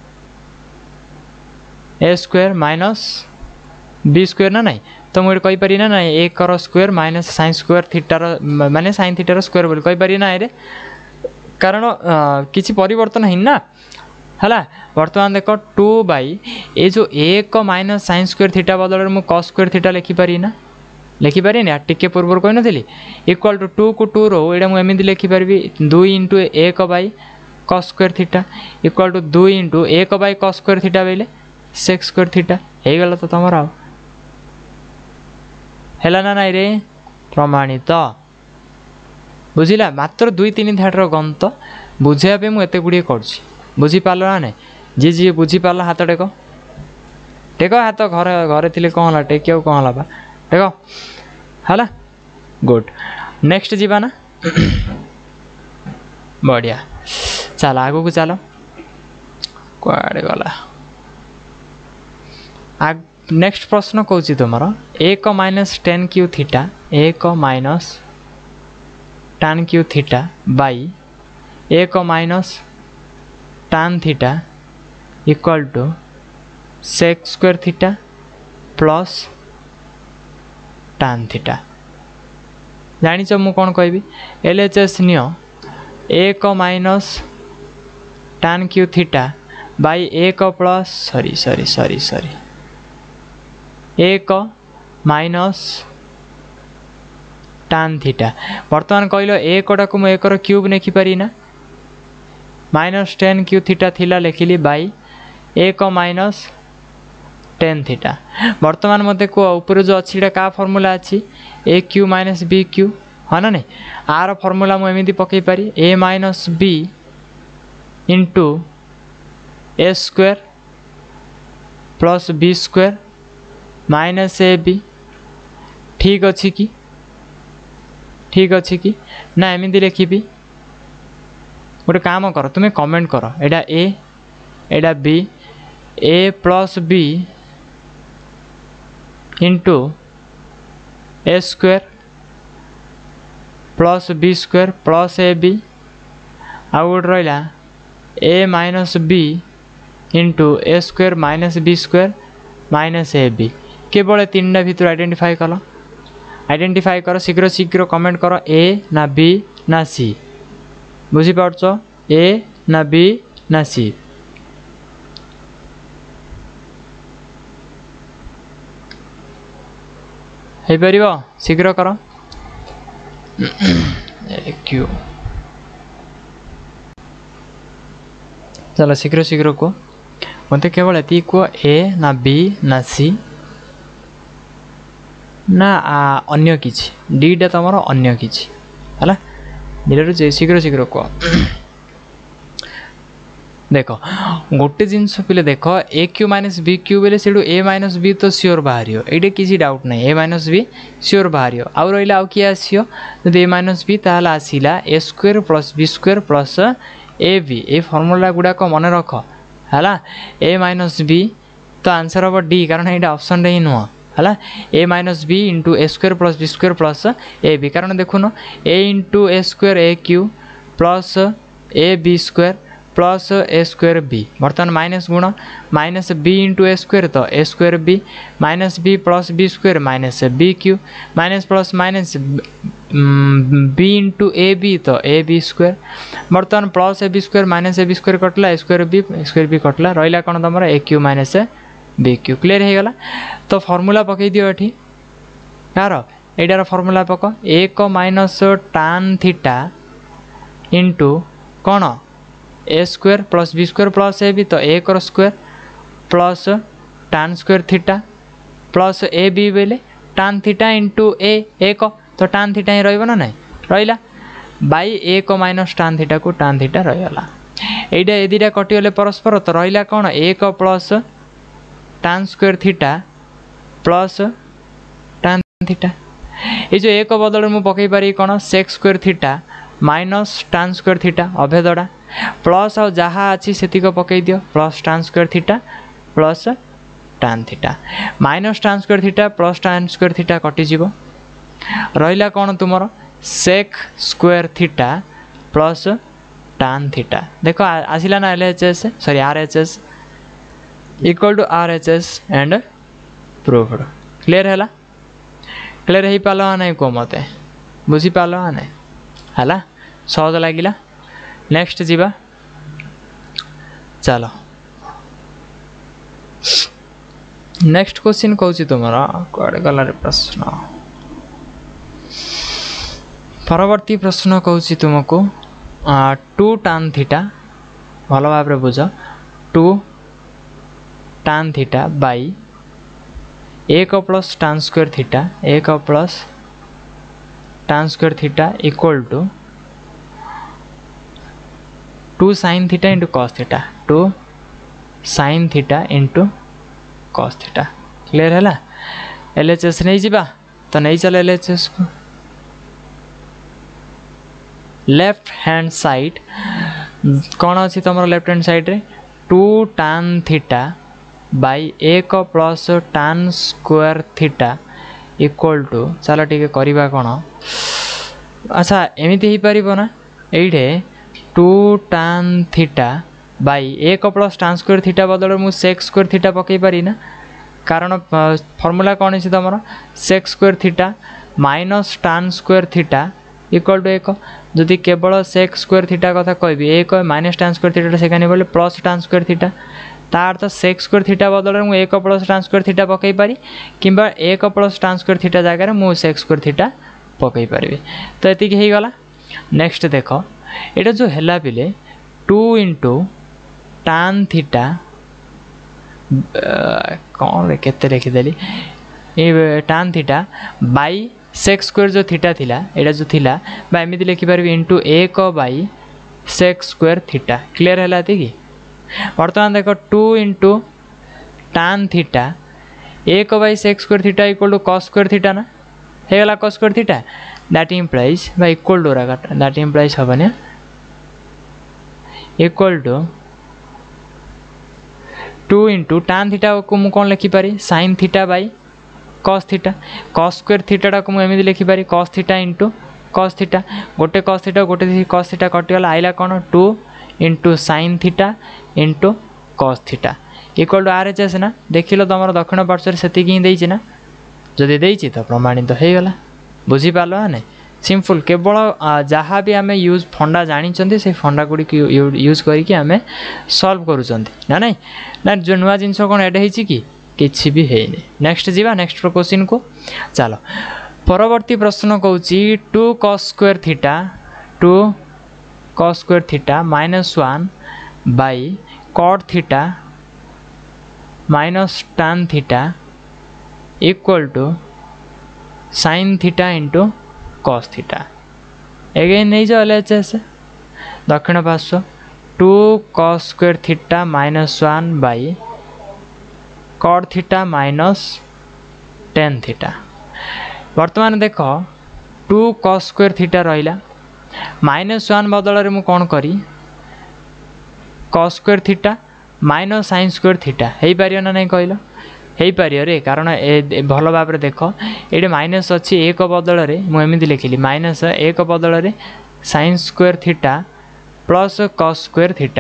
A square minus B square ना नहीं तो मुझे कहीपरि ना ना एक स्क्वायर माइनस साइन स्क्वायर थीटार माने साइन थीटार स्क्वायर बोली कहीपरि ना ये कारण किसी परिवर्तन है ना है बर्तमान देख टू बाई ये जो एक माइनस साइन स्क्वायर थीटा बदल में कस स्क्वायर थीटा लिखिपारि ना लिखिपारे टे पूर्व कही नी इक्वाल टू टू को टू रो ये मुझे लिखिपारि दुई इंटू एक by cos square theta equal to दुई इंटू एक बै कस स्क्वायर थीटा बोले सेक्स स्क्वायर थीटा हो गला तो तुम आ है ना नाई रे प्रमाणित बुझिला मात्र दुई तीन धाटर गंत बुझापे मुझे गुड़े कर बुझीपार ना ना जी जी बुझीपार हाथ टेक टेक हाथ घर घरे थी कौन है टेक कौन है टेक है गुड नेक्स्ट जीवा ना बढ़िया चल आगू को चलो कुआड़े गला आग नेक्स्ट प्रश्न कौन तुम एक माइनस टेन क्यू थीटा एक minus tan cube theta by एक minus tan theta equal to sec square theta plus tan theta जानिच मु कौन कहि एल एच एस नियो एक minus tan cube theta by एक plus sorry sorry sorry sorry एक माइनस टान थीटा बर्तमान कहल एकटा को मुझे एक क्यूब लिखिपारि ना माइनस टेन क्यू थीटा थिला लिखिली बाई एक माइनस टेन थीटा बर्तमान मत कह ऊपर जो अच्छी का फर्मूला अच्छी A cube minus B cube हाँ ना नहीं आर फर्मूला मुझे पकई पारि A minus B into A square plus B square minus A B ठीक अच्छी कि ठीक अच्छी कि ना एमती लिखी गोटे काम कर तुम्हें कमेंट कर एटा ए एटा B A plus B into A square plus B square plus A B आउ गोटे रहा A minus B into A square minus B square minus A B केवल तीन टा भर आइडेंटिफाई कल आइडेंटिफाई कर शीघ्र शीघ्र कमेंट कर ए ना बी ना सी बुझीपारछ ए ना बी ना सी हो पार शीघ्र कर क्यू चलो शीघ्र शीघ्र कह मत केवल ये कह ए ना बी ना सी ना अन्य किछि डीटा तुम अन्य किछि है दुटा शीघ्र शीघ्र कह देख गोटे जिनस पे देख A cube minus B cube बोले से ए माइनस बी तो सियोर बाहर ये किसी डाउट ना ए माइनस बी सियोर बाहर आउ रहा आउ किए आसो जब ए माइनस बी ताल आसला A square plus B square plus A B A formula गुड़ाक मन रख है ए माइनस बी तो आंसर हम डी कारण यहाँ ऑप्शन ही नुह है A minus B into A square plus B square plus A B कारण देखुन A into A square A cube plus A B square plus A square B बर्तमान माइनस गुण minus B into A square तो A square B minus B plus B square minus B cube minus plus minus B into A B तो ए बी स्क्वायर बर्तमान plus A B square minus A B square कटला A square B square B कटला रहा कौन तुम A cube minus B cube clear हो गला। तो फर्मूला पकई दियो ये यार एटार फर्मूला पक एक माइनस टान थीटा इंटू कौन A square plus B square plus A B तो एक square plus tan square theta plus A B बेले टान थीटा इंटू ए एक तो टान थीटा ही रहा ना रहा बाई एक माइनस टान थीटा को टान थीटा रहीगला एटा ए दुटा कटिगले परस्पर तो रहा कौन एक plus tan square theta plus tan theta ये जो एक बदल में पकई पारि कौन sec square theta minus tan square theta अभेदड़ा प्लस आ जहाँ अच्छी से पकई दियो plus tan square theta plus tan theta minus tan square theta plus tan square theta कटिज रहा कौन तुम sec square theta plus tan theta देख आसला ना L H S sorry R H S equal to R H S and proved clear है क्लियर हो पाल ना कह मत बुझीपाल ना है सहज लगिला नेक्स्ट जीवा चलो नेक्स्ट क्वेश्चन कहूँ तुम कड़े गला प्रश्न परवर्ती प्रश्न कहूँ तुमको टू टान थीटा भल भाव बुझ टू टान थीटा बाई एक प्लस टान स्क्वायर थीटा एक plus tan square theta equal to two sine theta into cos theta two sine theta into cos theta clear है एल एच एस नहीं जावा तो नहीं चल एल एच एस को लेफ्ट हैंड साइड कौन अच्छी तुम लेफ्ट हैंड साइड रे टू टान थीटा बाई एक plus tan square theta equal to चलो टी करवा कौन अच्छा एमती हो पार ना ये टू टान थीटा बाई एक प्लस टान स्क्वायर थीटा बदल मुझे सेक स्क्वायर थीटा पकई पारि ना कारण फर्मूला कौन है तुम sec square theta minus tan square theta equal to एक जदि केवल सेक स्क्वायर थीटा कथा कहबी एक माइनस टान स्क्वायर थीटा सेखाने बोले प्लस टान स्क्वायर थीटा तार तो सेक स्क्वायर थीटा बदल मुझे एक प्लस टान स्क्वायर थीटा पकई पारि कि एक प्लस टान स्क्वायर थीटा जगह मुझे सेक स्क्वायर थीटा पकई पारि तो ये हो गला। नेक्स्ट देख एटा जो है पिले टू इंटू टान थीटा कौन केते लिखिदेली ये tan theta by sec square जो थीटा थिला एटा जो थिला बा एमती लिखिपार इंटू एक by sec square theta clear है कि बर्तमान देख टू इंटू टान थीटा एक by sec square theta equal to cos square theta ना होगा cos square theta that implies बा इक्वल टू दैट इम्प्लाइज हेनी equal to two into tan theta को मुझे कौन लिखिपारी sine theta by cos theta cos square theta को मुझे लिखिपारी cos theta into cos theta गोटे कॉस थीटा गोटे कॉस थीटा कटिगला आइला कौन two into sine theta into cos theta equal to R H S ना देख लो तुम दक्षिण पार्श्व से ही ना जदि देती तो प्रमाणित हो गला बुझीपार ना सिंपल केवल जहाँ भी आम यूज फंडा जानी से फंडा गुड़ी यूज करके आम सल्व करुँच ना नहीं ना जो नुआ जिनस कौन एड कि किसी भी है नेक्स्ट जीवा नेक्स्ट क्वेश्चन को चलो परवर्ती प्रश्न कहूँ two cos square theta two cos square theta minus one by cot theta minus tan theta equal to sine theta into cos theta again नहीं जाओ एल एच एस दक्षिण पार्श्व two cos square theta minus one by cot theta minus tan theta वर्तमान देख टू कॉस स्क्वायर थीटा रहा माइनस वन बदल में कौन करी cos square theta minus sine square theta हो पार ना नहीं कहल हो पार रे कारण ए भल भाव देख ये माइनस अच्छी एक बदल में मुझे लिखिली माइनस एक बदल में sine square theta plus cos square theta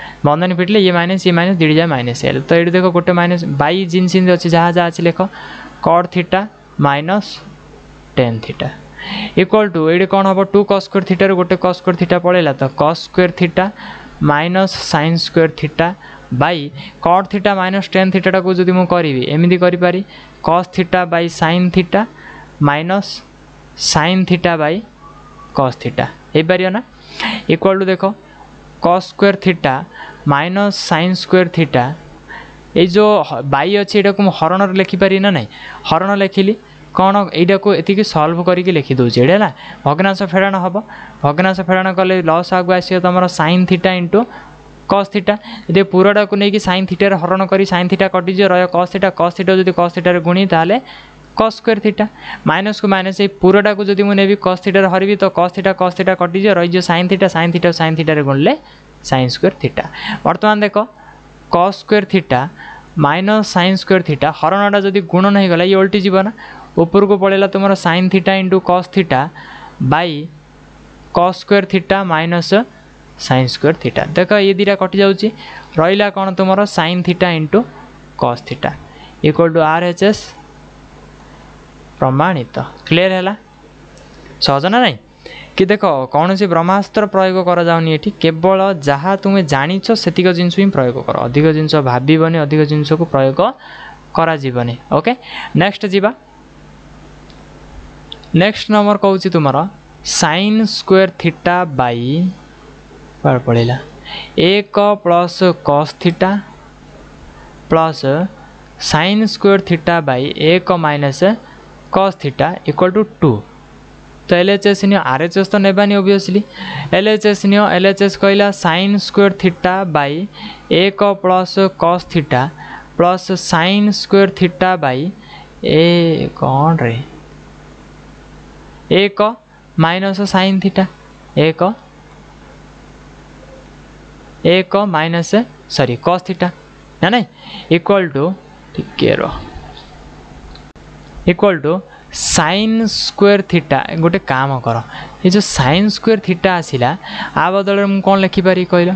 बंधनी फिटले ये माइनस ये माइनस दुईट जाए माइनस एल तो ये देख गोटे माइनस बै जिन जिन अच्छे जहाँ जहाँ अच्छे लेख cot theta minus tan theta equal to ये कौन हम टू कॉस स्क्वायर थीटा गोटे कॉस स्क्वायर थीटा पड़ेगा तो cos square theta minus sine square theta by cot theta minus tan theta को जब मुझे करी एमती करी cos theta by sine theta minus sine theta by cos theta हो पार ना इक्वल टू देख cos square theta minus sine square theta ये जो बाई अच्छे यहाँ हरण लिखिपारि ना ना हरण लिखिली कौन यहाँ को ये सल्व करके लिखिदे है भग्नांश फेड़ाण हम भग्नांश फेड़ाण कले लस आगे आस तुम sine theta into cos theta ये पूराटा को लेकिन साइन थीटार हरण कर साइन थीटा कटिज रहा कॉस थीटा कॉस थीटा जो कॉस थीटार गुणी ताले कॉस स्क्वायर थीटा माइनस को माइनस ये पूराटा को जब मुझे कॉस थीटार हरबी तो कॉस थीटा कॉस थीटा कटिज रही sine theta sine theta sine थीटार गुणले साइन स्क्वायर थीटा बर्तमान देख cos square theta minus sine square theta हरणटा जब गुण नहीं गला ये उल्टी जीव ना ऊपर को पड़ेगा तुम sine theta into cos theta by cos square theta minus sine square theta देख ये दीटा कटि जाऊँगी रहा कौन तुम sine theta into cos theta equal to R H S प्रमाणित क्लीयर है सहज ना नहीं कि देख कौन सी ब्रह्मास्त्र प्रयोग करा जाउनी एठी केवल जहाँ तुम्हें जानिछ सेतिक जिनस ही प्रयोग कर अधिक जिनस भाबनी अधिक जिनस को प्रयोग करा जीवनी ओके नेक्स्ट जीवा नेक्स्ट नंबर कहूँ तुम साइन स्क्वायर थीटा बाई पड़ेगा एक plus cos theta plus sine square theta by एक minus cos theta equal to two तो एल एच एस नियो आर एच एस तो नेबानी ओबियसली एल एच एस नियो एल एच एस कहला साइन स्क्वायर थीटा बाई एक plus cos theta plus sine square theta by ए कौन रे एक माइनस साइन थीटा एक एक माइनस सॉरी कॉस थीटा ना नहीं इक्वल टू टिके रो equal to sine square theta गोटे काम कर ये जो साइन स्क्वायर थीटा आसला आ बदल मुझे कौन लिखिपारि कहल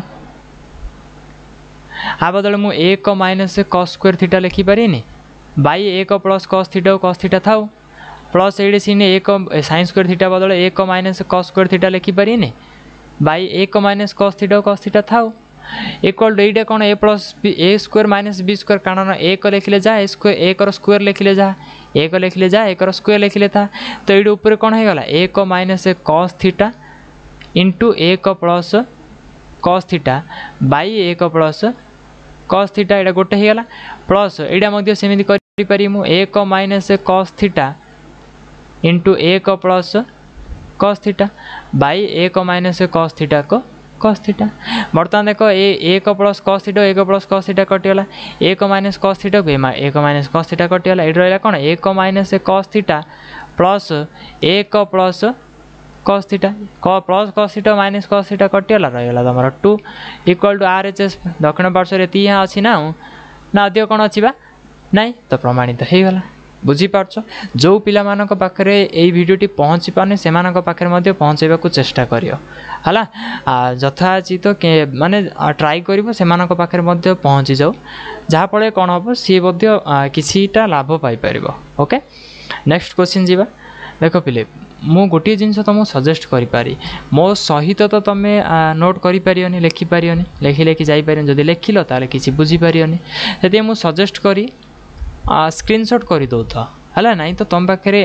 आ बदल मुझे एक माइनस कॉस स्क्वायर थीटा लिखिपारे बाई एक plus cos theta cos theta था प्लस ये सीने एक साइन स्क्वायर थीटा बदल एक माइनस कॉस स्क्वायर थीटा लिखिपारे बाई एक minus cos theta cos theta था इक्वल टू ये कौन A plus A square minus B square कारण एक लिखिले जा स्क्वायर एक स्क्वायर लिखिले जा एक लिखिले जा एक स्क्वायर लिखिले था तो ये ऊपर कौन हो गला एक माइनस कॉस थीटा इंटू एक प्लस कॉस थीटा बाई एक प्लस कॉस थीटा यहाँ गोटे हो गला प्लस यहाँ सेमती करी मु एक माइनस कॉस थीटा इंटू एक प्लस कॉस थीटा बाई एक माइनस कॉस थीटा को कॉस थीटा बर्तमान देख ए एक प्लस कॉस थीटा एक प्लस कॉस थीटा कटिगला एक माइनस कॉस थीटा को एक माइनस कॉस थीटा कटिगला ये रहा कौन एक माइनस कॉस थीटा प्लस एक plus cos theta plus cos theta minus cos theta कटिगला रहीगला तुम two equal to R H S दक्षिण पार्श्व ये यहाँ अच्छी ना ना अधिक कौन अच्छी बा नाई तो प्रमाणित हो गला बुझीपार जो पिला मानक पाखरे यही भिडियोटी पहुँची पाने से पाखे पहुँचेबा को चेष्टा करियो हला यथाचित के माने ट्राई करिवो से पाखे पहुँची जाऊ जहाँफल कौन हम सी किसीटा लाभ पाई ओके नेक्स्ट क्वेश्चन जीवा देख पिले मु गोटे जिनस तुमको सजेस्ट करी मो सहित तो तुम्हें नोट कर लिखिपार लिखि लिखि जापर जब लिखिल ताले किसी बुझीपार से मुझे सजेस्ट करी स्क्रीनशॉट कर दो है ना तो तुम पाखे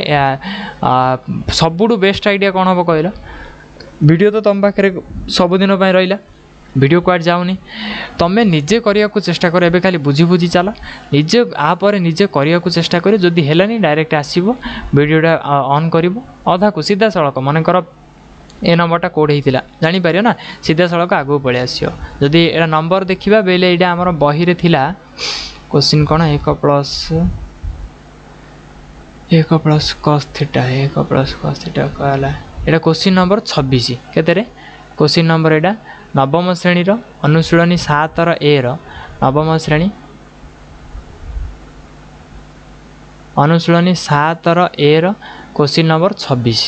सबुठू बेस्ट आइडिया कौन हम कहल वीडियो तो तुम पाखे सबुदिन रहा वीडियो क्वाड जाऊनी तुम्हें निजे करने को चेष्टा कर एबे खाली बुझी बुझी चल निजे आपर निजे करने को चेष्टा कर जदि हेलानी डायरेक्ट आसो वीडियोटा ऑन कर अधा को सीधा सड़क मनकर ए नंबरटा कोड होता जापर ना सीधा सड़क आगू पलि आसो जदि एटा नंबर देखा बेले यहाँ आम बही रे थिला क्वेश्चन कौन एक प्लस एक प्लस कॉस थीटा एक प्लस कॉस थीटा कहला यहाँ क्वेश्चन नंबर छब्बीस केते क्वेश्चन नंबर यहाँ नवम श्रेणी अनुशीलनी सात ए नवम श्रेणी अनुशीलनी सात ए क्वेश्चन नंबर छब्बीस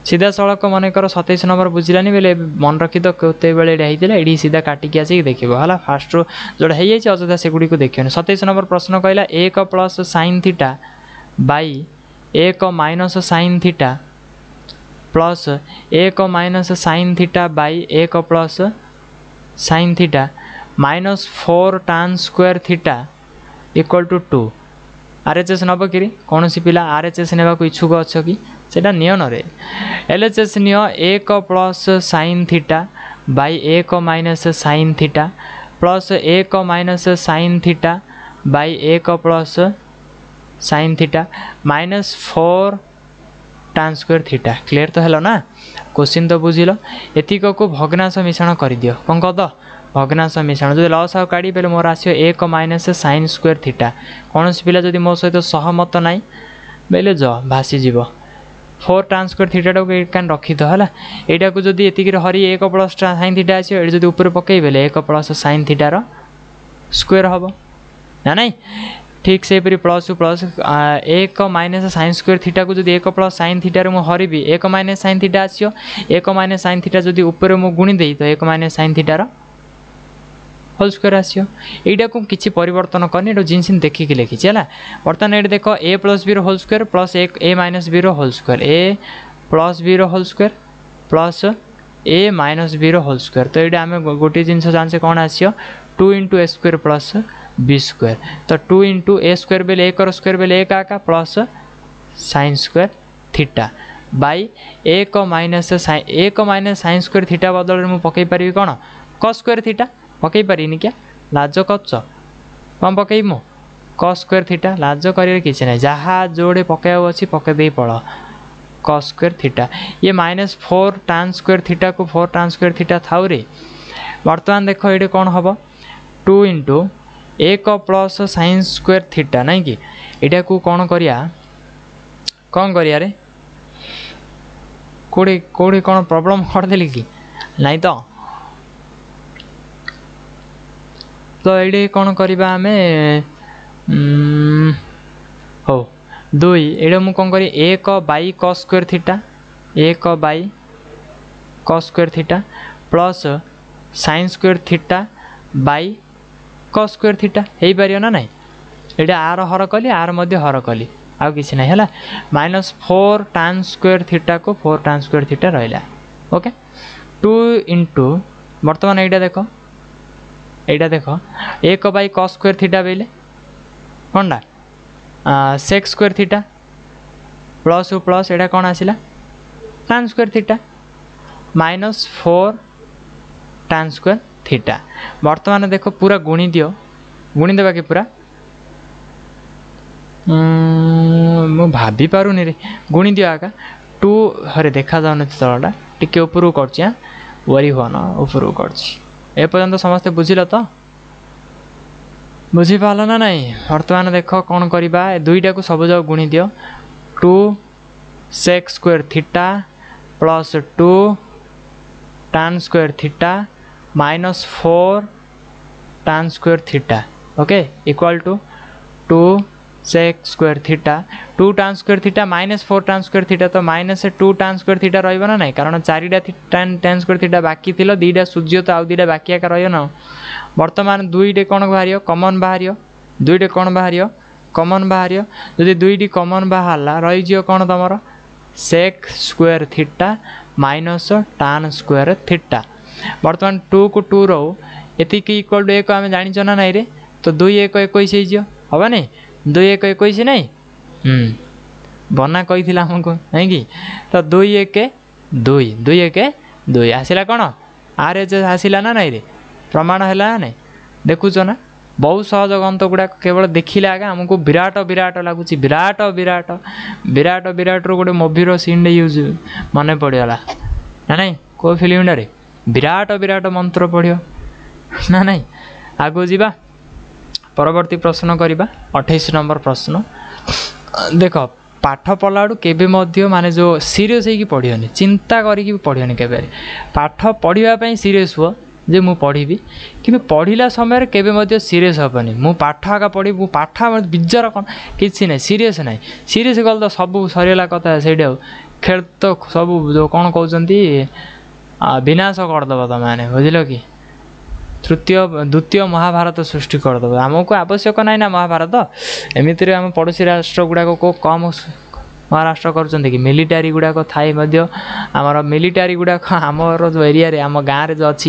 सीधा सड़क मनकर सतैश नंबर बुझिलानी बेले मन रखी तो केते बेले होता ये सीधा काटिकी आसिक देखो है फास्ट रू जोटा हो जाए अଯଥା सेगुड़ी को देखिए सतैश नंबर प्रश्न कहला एक प्लस साइन थीटा बाई एक माइनस साइन थीटा प्लस एक माइनस साइन थीटा बाई एक plus sine theta minus four tan square theta equal to two R H S नब कि कौन सी पिला आर एच एस ने इच्छुक अच्छ कि सेटा नियो न रे एल एच एस नियो एक प्लस साइन थीटा बाई एक माइनस साइन थीटा प्लस एक माइनस साइन थीटा बाई एक plus sine theta minus four tan square theta clear तो है ना क्वेश्चन तो बुझिल एतिक को भग्नांश मिश्रण कर दियो कौन कद भग्नांश मिश्रण जो लस आउ काढ़ी पे मोर आस एक माइनस साइन स्क्वायर थीटा कौन पिला जब मो सहित सहमत नाई बेले ज भासीज फोर टान स्क्वायर थीटा को रखी तो है यहाँ को जब ये हरी एक प्लस साइन थीटा आस ये ऊपर पकई बेले एक प्लस साइन थीटार स्क्वायर हम ना नहीं ठीक से प्लस प्लस एक माइनस साइन स्क्वायर थीटा को जब एक प्लस साइन थीटार मुझे हरबी एक माइनस साइन थीटा आसो एक माइनस साइन थीटा जब ऊपर मुझे गुणी दे तो एक माइनस साइन थीटार होल स्क्वायर आसो यहाँ को किसी परिवर्तन करनी जिनस देखिए लिखी है बर्तमान ये देख A plus B role square plus एक A minus B role square A plus B role square plus A minus B role square तो ये आम गोटे जिन जाने कौन आसो two into A square plus B square तो टू इंटू ए स्क्वायर बेले एक स्क्वायर बेले एक आका plus sine square theta by एक माइनस साइन एक माइनस साइन स्क्वायर थीटा बदल में पकई पारि कौन कस स्क्वायर थीटा पकई पारिनी क्या लाज कच कौन पकई मु कस स्क्वायर थीटा लाज कर किसी ना जहाँ जोड़े पकड़ अच्छी पकईदे पड़ कस स्क्वायर थीटा ये minus four tan square theta को फोर टान स्क्वायर थीटा थाउ रे बर्तमान देख ये कौन हम टू इंटू एक प्लस साइन स्क्वायर थीटा नहीं कि यहाँ को कौन करिया कौन करिया रे कोड़ी कोड़ी कौन प्रॉब्लम करदेली कि नहीं तो तो ये कौन करवा आम हो दुई ये मुझे कौन करी एक बाई कस स्क्वायर थीटा एक by cos square theta plus sine square theta by cos square theta हो पार ना नहीं ये आर हर कली आर मध्य हर कली आउ कि ना है minus four tan square theta को फोर टान स्क्वायर थीटा रहा ओके टू इंटू बर्तमान यहाँ देख यहाँ देख एक बाई कस स्क्वायर थीटा बेले कौनटा sec square theta plus plus यहाँ कौन आसला tan square theta minus four tan square theta बर्तमान देख पूरा गुणी दियो गुणी देवा कि पूरा मु भाभी पारुनी रे गुणी दियो आका टू हरे देखा जाऊन तलटा टिके ऊपर कर वरी हुआ ना ऊपर कर पर्यंत समस्ते बुझिल तो बुझीपाल ना नहीं बर्तमान देख कौन करवा दुईटा को सब जगह गुणी दियो two sec square theta plus two tan square theta minus four tan square theta okay equal to two sec square theta two tan square theta minus four tan square theta तो minus two tan square theta रहा ना नहीं कारण चारिटा टान टान स्क्वायर थीटा बाकी थी दुईटा सूर्य तो आउ दुईटा बाकी आका रहा बर्तमान दुईटे कौन बाहर कमन बाहर दुईटे कौन बाहर कमन बाहर जदि दुईटी कमन बाहरला रही कौन तुम sec square theta minus tan square theta बर्तमान टू को टू रो ये इक्वल टू एक आम जाच ना नाई रे तो दुई एक एक हम नहीं दुई एक एक नहीं बना कही आमको नहीं कि तो दुई एक दुई दुई एक दुई आसला कौन आर एच एस आसला ना नाई रे प्रमाण है ना नहीं देखुच ना बहुत सहज गंत गुड़ा केवल देखिले आगे आमको विराट विराट लगुच विराट विराट विराट विराट रो गोटे मुभीर सीन यूज मन पड़गला ना नहीं को फिल्म रे विराट विराट मंत्र पढ़ियो ना नहीं आगो जीवा परवर्ती प्रश्न करवा अठाईस नंबर प्रश्न देख पाठ पढ़ला केबे मध्य माने जो सीरियस होगी पढ़ियोनी चिंता करिकी पढ़ियोनी केबे पाठ पढ़ापी सीरीयस हुआ जे मु पढ़ी कि पढ़ला समय केबे मध्य सीरीयस हेनी मु पाठ आगा पढ़ी मु पाठ बिजार कौन किसी ना सीरीयस ना सीरीयस गल तो सब सरला कथा से खेल तो सब जो कौन कहते विनाश करदेव तुम मैंने बुझल कि तृतीय द्वितीय महाभारत सृष्टि करदेव आमको आवश्यक ना ना महाभारत एमती आम पड़ोसी राष्ट्र गुड़ाक को कम महाराष्ट्र कर मिलिटारी गुड़ाक थाए आमर मिलिटारी गुड़ाक आमर जो एरिया रे आम गाँव में जो अच्छी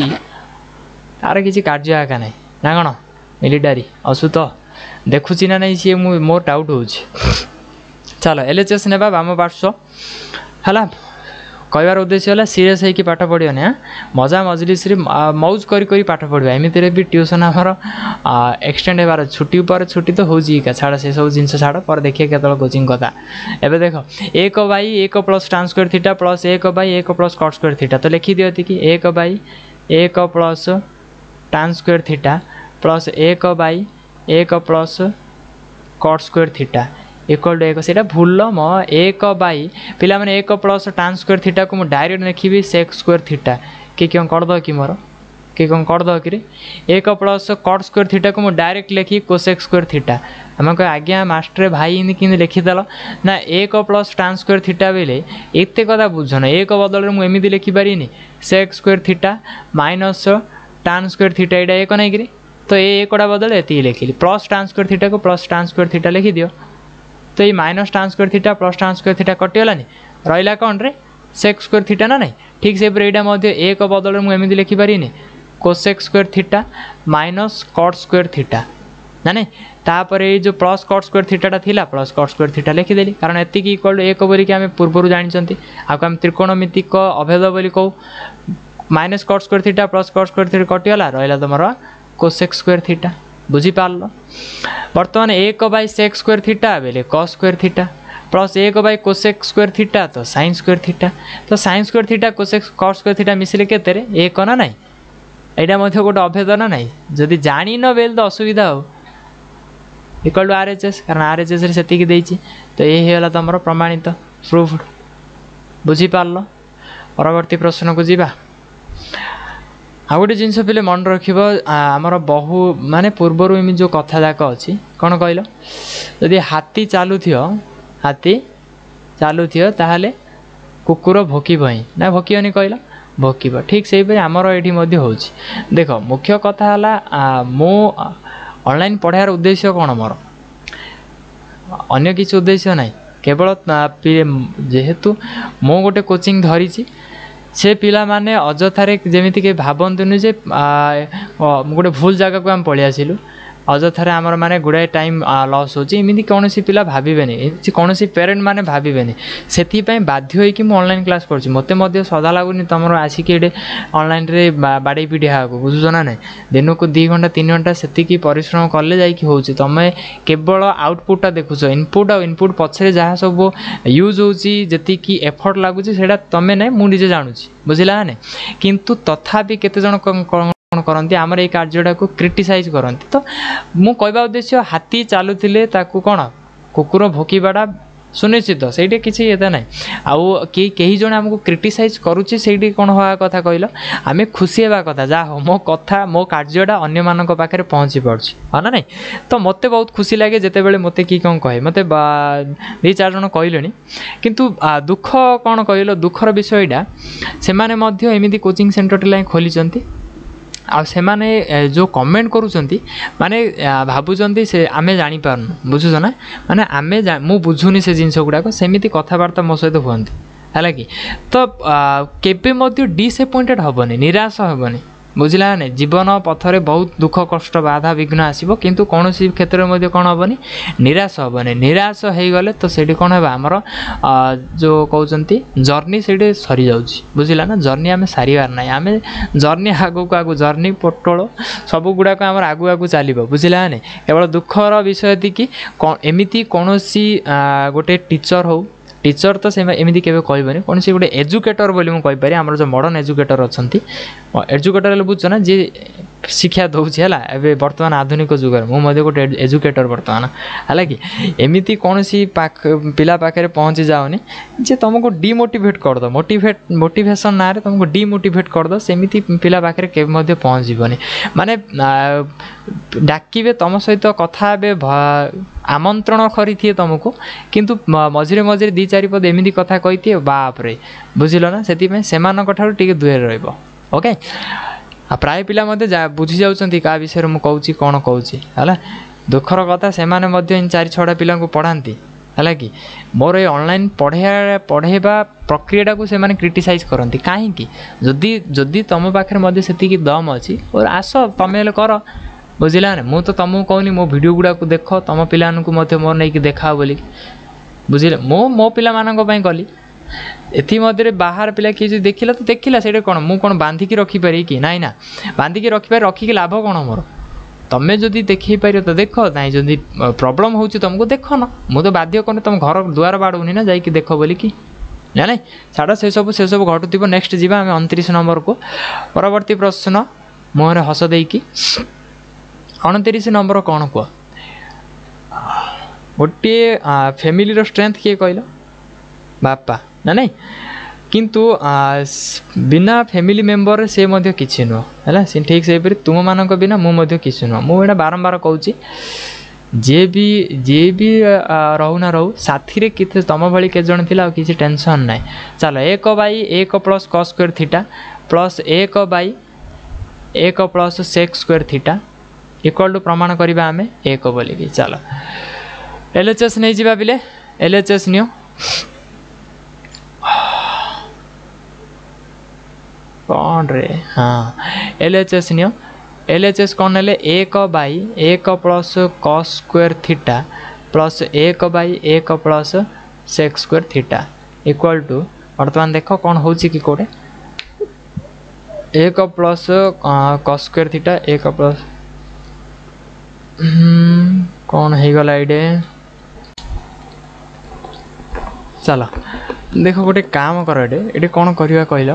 तार किसी कार्य आका ना ना कौन मिलिटारी असु तो देखुची ना नहीं सी मोर डाउट हो चलो एल एच एस ने बाम पार्श्व है कहबार उद्देश्य है सीरीयस होकर पाठ पढ़ियोनी हाँ मजा मजलिस मौज करी करी पाठ पढ़ा एमती भी ट्यूशन आमर एक्सटेंड होबार छुट्टी पर छुट्टी तो होगा छाड़ से सब जिन छाड़ पर देखिए केतल कोचिंग कथा एवं देख एक बै एक plus tan square theta plus एक बै एक प्लस कट स्क्वायर थीटा तो लिखी दियती कि एक बै एक plus tan square theta plus एक बै एक plus cot square theta equal to एक से भूल म एक बै पिला माने एक प्लस टान स्क्वायर थीटा को डायरेक्ट लिखी सेक स्क्वायर थीटा कि क्यों करद कि मोर कि कौन करद कि एक प्लस कट स्क्वायर थीटा को डायरेक्ट लिखी कोसेक स्क्वायर थीटा आम कह आज्ञा मास्टर भाई कि लिखिदेल ना एक प्लस टान स्क्वायर थीटा बेले एत कथा बुझन एक बदल मुझे लिखि पारि sec square theta minus tan square theta यहाँ एक नहीं कि तो ये एकटा बदल ये लिखिली प्लस टान स्क्वायर थीटा को प्लस टान स्क्वायर थीटा लिखि दियो तो ये minus tan square theta plus tan square theta कटिगलानी रहा कौन रे सेक स्क्वायर थीटा ना नहीं ठीक से यहाँ एक बदल मुझे लिखि पारि cosec square theta minus cot square theta ना नहीं तापर ये जो प्लस कट स्क्वायर थीटा थिला प्लस कट स्क्वायर थीटा लिखिदेली कारण एति इक्वल एक बोलिक आम पूर्वर जानते आम त्रिकोणमितिक अभेद बोली कहू minus cot square theta plus cot square theta कटिगला रहा तुम कोसेक स्क्वायर थीटा बुझीपार बर्तमान एक बै सेक स्क्वायर थीटा बेले कस स्क्वायर थीटा प्लस एक बै कोसेक स्क्वायर थीटा तो साइन स्क्वायर थीटा तो sine square theta cosec cot square theta मिसिले केते एक ना नहीं यहाँ गोटे अभेद ना नहीं जदि जानी न बेल तो असुविधा हो equal to R H S कारण आर एच एस से तो ये होगा तुम प्रमाणित प्रूफ्ड बुझीपार परवर्ती प्रश्न को जीवा आ गोटे जिनस पे मन रख आमर बहु माने पूर्वर एम जो कथा जाक अच्छी कौन कहल जदि हाथी चलु हाथी चलु ताहले कुकुर भोकिब ही ना भोकिबनी कहल भोकिब ठीक से आमर ये हो देख मुख्य कथा है मो ऑनलाइन पढ़ार उद्देश्य कौन मोर अन्य किसी उद्देश्य ना केवल जेहेतु मो गोटे कोचिंग धरी से पिला माने अजथारे जेमिति के भावन्तुनि जे गोटे भूल जगह को आम पलि आसिलु अजथारे आमर माने गुड़ाए टाइम लॉस होची एमिति कौनसी पिला भाविबेनी कौनसी पेरेंट माने भाविबेनी सेथि पई बाध्य होई कि मु ऑनलाइन क्लास करछि मते मध्ये सदा लागुनी तमरो आसी के एडे ऑनलाइन रे बाडे पिडी हाको बुझुछ ना नै दिन को दो घंटा तीन घंटा सेति की परिश्रम करले जाई कि होची तमे केवल आउटपुटटा देखुछ इनपुट आ इनपुट पछरे जहा सब यूज होची जति की एफर्ट लागुची सेडा तमे नै मु निजे जानुची बुझिला नै किंतु तथापि केते जण करती आमर ये कार्यटा को क्रिटिसाइज करती तो मु कहबा उद्देश्य हाथी चलुले कौन कुकुर भोकिबाटा सुनिश्चित से किसी ये ना आउ कई जन आमको क्रिटिसाइज करुच्ची से कौन हवा कथा कहल आम खुशी हवा कथा जा हो मो कथा मो कार्यटा अन्य मान पाखे पहुँची पार्छ हाँ ना नहीं तो मत बहुत खुशी लगे जिते बड़े मत कि कौन कहे मत दी चार जन कहले किंतु दुख कौन कहल दुखर विषयटा से एमती कोचिंग सेंटर खोली आ से माने जो कमेंट करूचंती माने भाबुचंती से आमे जानी पारनु बुझुछ ना माने आमे मु बुझुनी से जिंस गुडाको सेमिति कथाबार्ता मो सहित हुअंती है कि तो केबे मध्य डिसअपॉइंटेड हबनी निराश हबनी बुझिला ना जीवन पथरे बहुत दुख कष्ट बाधा विघ्न आसब किंतु कौन सी क्षेत्र में कौन हेनी निराश हेनी निराश हो गले तो से कौन है आमर जो कहते जर्नी से सरी जा बुझिला ना जर्नी आम सारार ना आम जर्नी आगू को आगू जर्नी पोटल सब गुड़ाक आम आगू आगू चलो बुझिला ना केवल दुखर विषय कि एमती कौन गोटे टीचर हो टीचर तो सेमती केवे कहबनी कौन सी गोटे एजुकेटर बोली मुझे कहीपर आम जो मॉडर्न एजुकेटर अच्छा एजुकेटर बुझ ना जी शिक्षा दूसरी है बर्तमान आधुनिक जुगर मुझे गोटे एजुकेटर बर्तमान है कि एमती कौन सी पाख पिला पाखे पहुँची जाओनी जे तुमको डिमोटिवेट करद मोटिवेट मोटिवेशन ना तुमको डिमोटिवेट करद सेमती पिला पाखे के पहुँचबनी माने डाकिबे तुम सहित कथा आमंत्रण करी थी तुमको किंतु मझे मझे दी चार पद एमती कथा कही थी बाप रे बुझिल ना से टे दूर रही ओके प्राय पिला बुझी जाऊँच क्या विषय मुझे कौच कौन कौच है दुखर कथा से चार छटा पिला पढ़ाती है कि मोर ये ऑनलाइन पढ़े पढ़ेबा प्रक्रिया को से क्रिटिसाइज करती कहीं जदि जदि तुम पाखे से दम अच्छी और आस तुम कर बुझिला ना मु तो तुमको कहनी मो वीडियो गुड़ा को देख तुम पिला मोर नहीं देखा बोली बुझे मो मो पिला मानी कली एथि मध्य बाहर पिला किए देखला तो देखला से कौन मु कौन बांधिकी रखिपारि कि नाई ना बांधिकी रखिपार रखिकी लाभ कौन मोर तुम्हें जदि देखी पार तो देख ना जदि प्रॉब्लम हो तुमको देख न मु तो बाध्य कर तुम घर द्वार बाड़ूनी ना जाकि देख बोली कि ना ना छाड़ से सब से सब घटुव नेक्स्ट जीवा आम उनतीस नंबर को परवर्ती प्रश्न मुहर हस देकी उनतीस नंबर कौन कह गोटे फैमिली स्ट्रेंथ किए कहल बापा ना नहीं किंतु बिना फैमिली मेंबर से मध्य किसी नुह है सी ठीक से तुम मान बिना मुझे किसी नुह मुझे बारंबार कहूँ जे भी जे भी रहू ना रहू साथी के तुम भाई के जन थी किसी टेंशन ना चलो एक बाई एक plus cos square theta plus एक बाई एक plus sec square theta equal to प्रमाण करवा आम एक बोलिकी चलो एल एच एस नहीं जा पिले एल एच एस नियो कौन रे हाँ एल एच एस नियो एल एच एस कौन है एक बाई एक plus cos square theta plus एक बाई एक plus sec square theta equal to बर्तमान देख कौन हो कि कौटे एक प्लस कस स्क्वायर थीटा एक प्लस कौन हो गला ये चलो देख गोटे काम कर ये कौन करवा कहल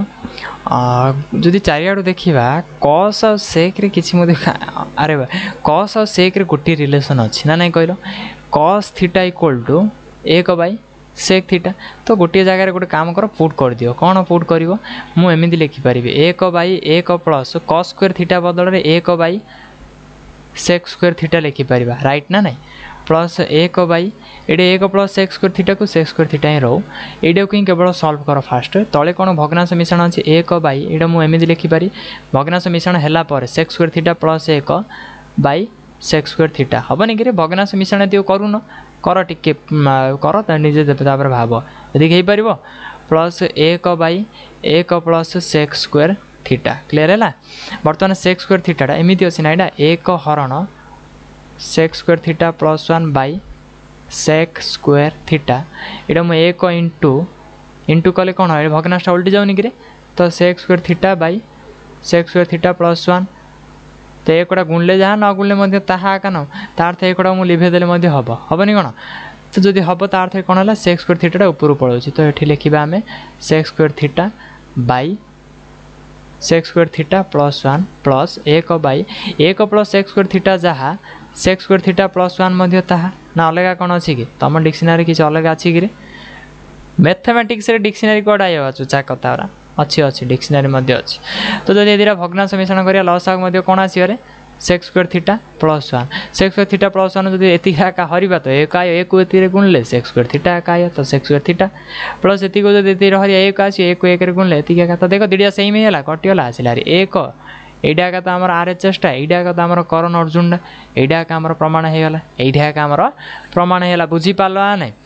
जदि चारिआडू देखा कस आ सेक रे किसी अरे बा कस आ सेक रे गोटे रिलेशन अच्छी ना नहीं कहल कस थीटा इक्वल टू एक बाई सेक थीटा तो गोटे जगह गोटे काम कर पुट कर दियो कौन पुट कर मुझे लिखिपारि एक बाई एक प्लस कस स्क्वायर थीटा बदल में एक बाई सेक स्क्वायर थीटा लिखिपार राइट ना नहीं प्लस एक बाई ये एक प्लस सेक स्क्वायर थीटा को सेक स्क्वायर थीटा ही रो ये केवल सॉल्व कर फास्ट तले कौन भग्नांश मिश्रण अच्छे एक बाई ये मुझे लिखिपारि भग्नांश मिश्रण है सेक स्क्वायर थीटा प्लस एक बाई सेक स्क्वायर थीटा हेनी कि भग्नांश मिश्रण दियो करूँ कर टिके कर निजे भाव यदि हो पार प्लस एक बाई एक plus sec square theta clear है बर्तमान सेक स्क्वायर थीटा एमती अच्छी ना यहाँ एक हरण sec square theta plus one by sec square theta यहाँ मुझे एक इंटू इंटू कले कौन है भग्नांशटा उल्टी जाऊनी कि तो sec square theta by sec square theta plus one तो एकटा गुणले जहाँ न गुणले ताहा आका न तार एकटा मुझे लिभेदेले हम हेनी कौन तो जदि हम तार कौन है सेक स्क्वायर थीटा ऊपर पड़ो तो ये लिखा आम sec square theta by sec square theta plus one plus एक बाई एक प्लस सेक स्क्वायर थीटा जहाँ sec square theta plus one ताहा ना अलग कौन अच्छी कि तुम डिक्शनरी किसी अलग अच्छी कि मैथमेटिक्स डिक्शनरी कौड़ा आया चूचा कथा अच्छी अच्छी डिक्शनरी अच्छी तो जब ये भग्नांश मिश्रण करा लसाग कौन आसवे sec square theta plus one sec square theta plus one जो एति एका हरवा तो एक आयो एक एति गुणले सेक स्क्वायर थीटा एका आयो तो सेक स्क्वायर थीटा प्लस एति को जो हरिया एक आस एक एक गुणले एति एका तो देख दुटा सेम ही है कटिगला आसला एक এইটা একা তো আমার আরএচএসটা এইটা একা তো আমার করণ অর্জুনটা এইটা একা আমার প্রমাণ হয়ে গলা এইটা একা আমার প্রমাণ হয়ে গলা বুঝি পারলো না নাই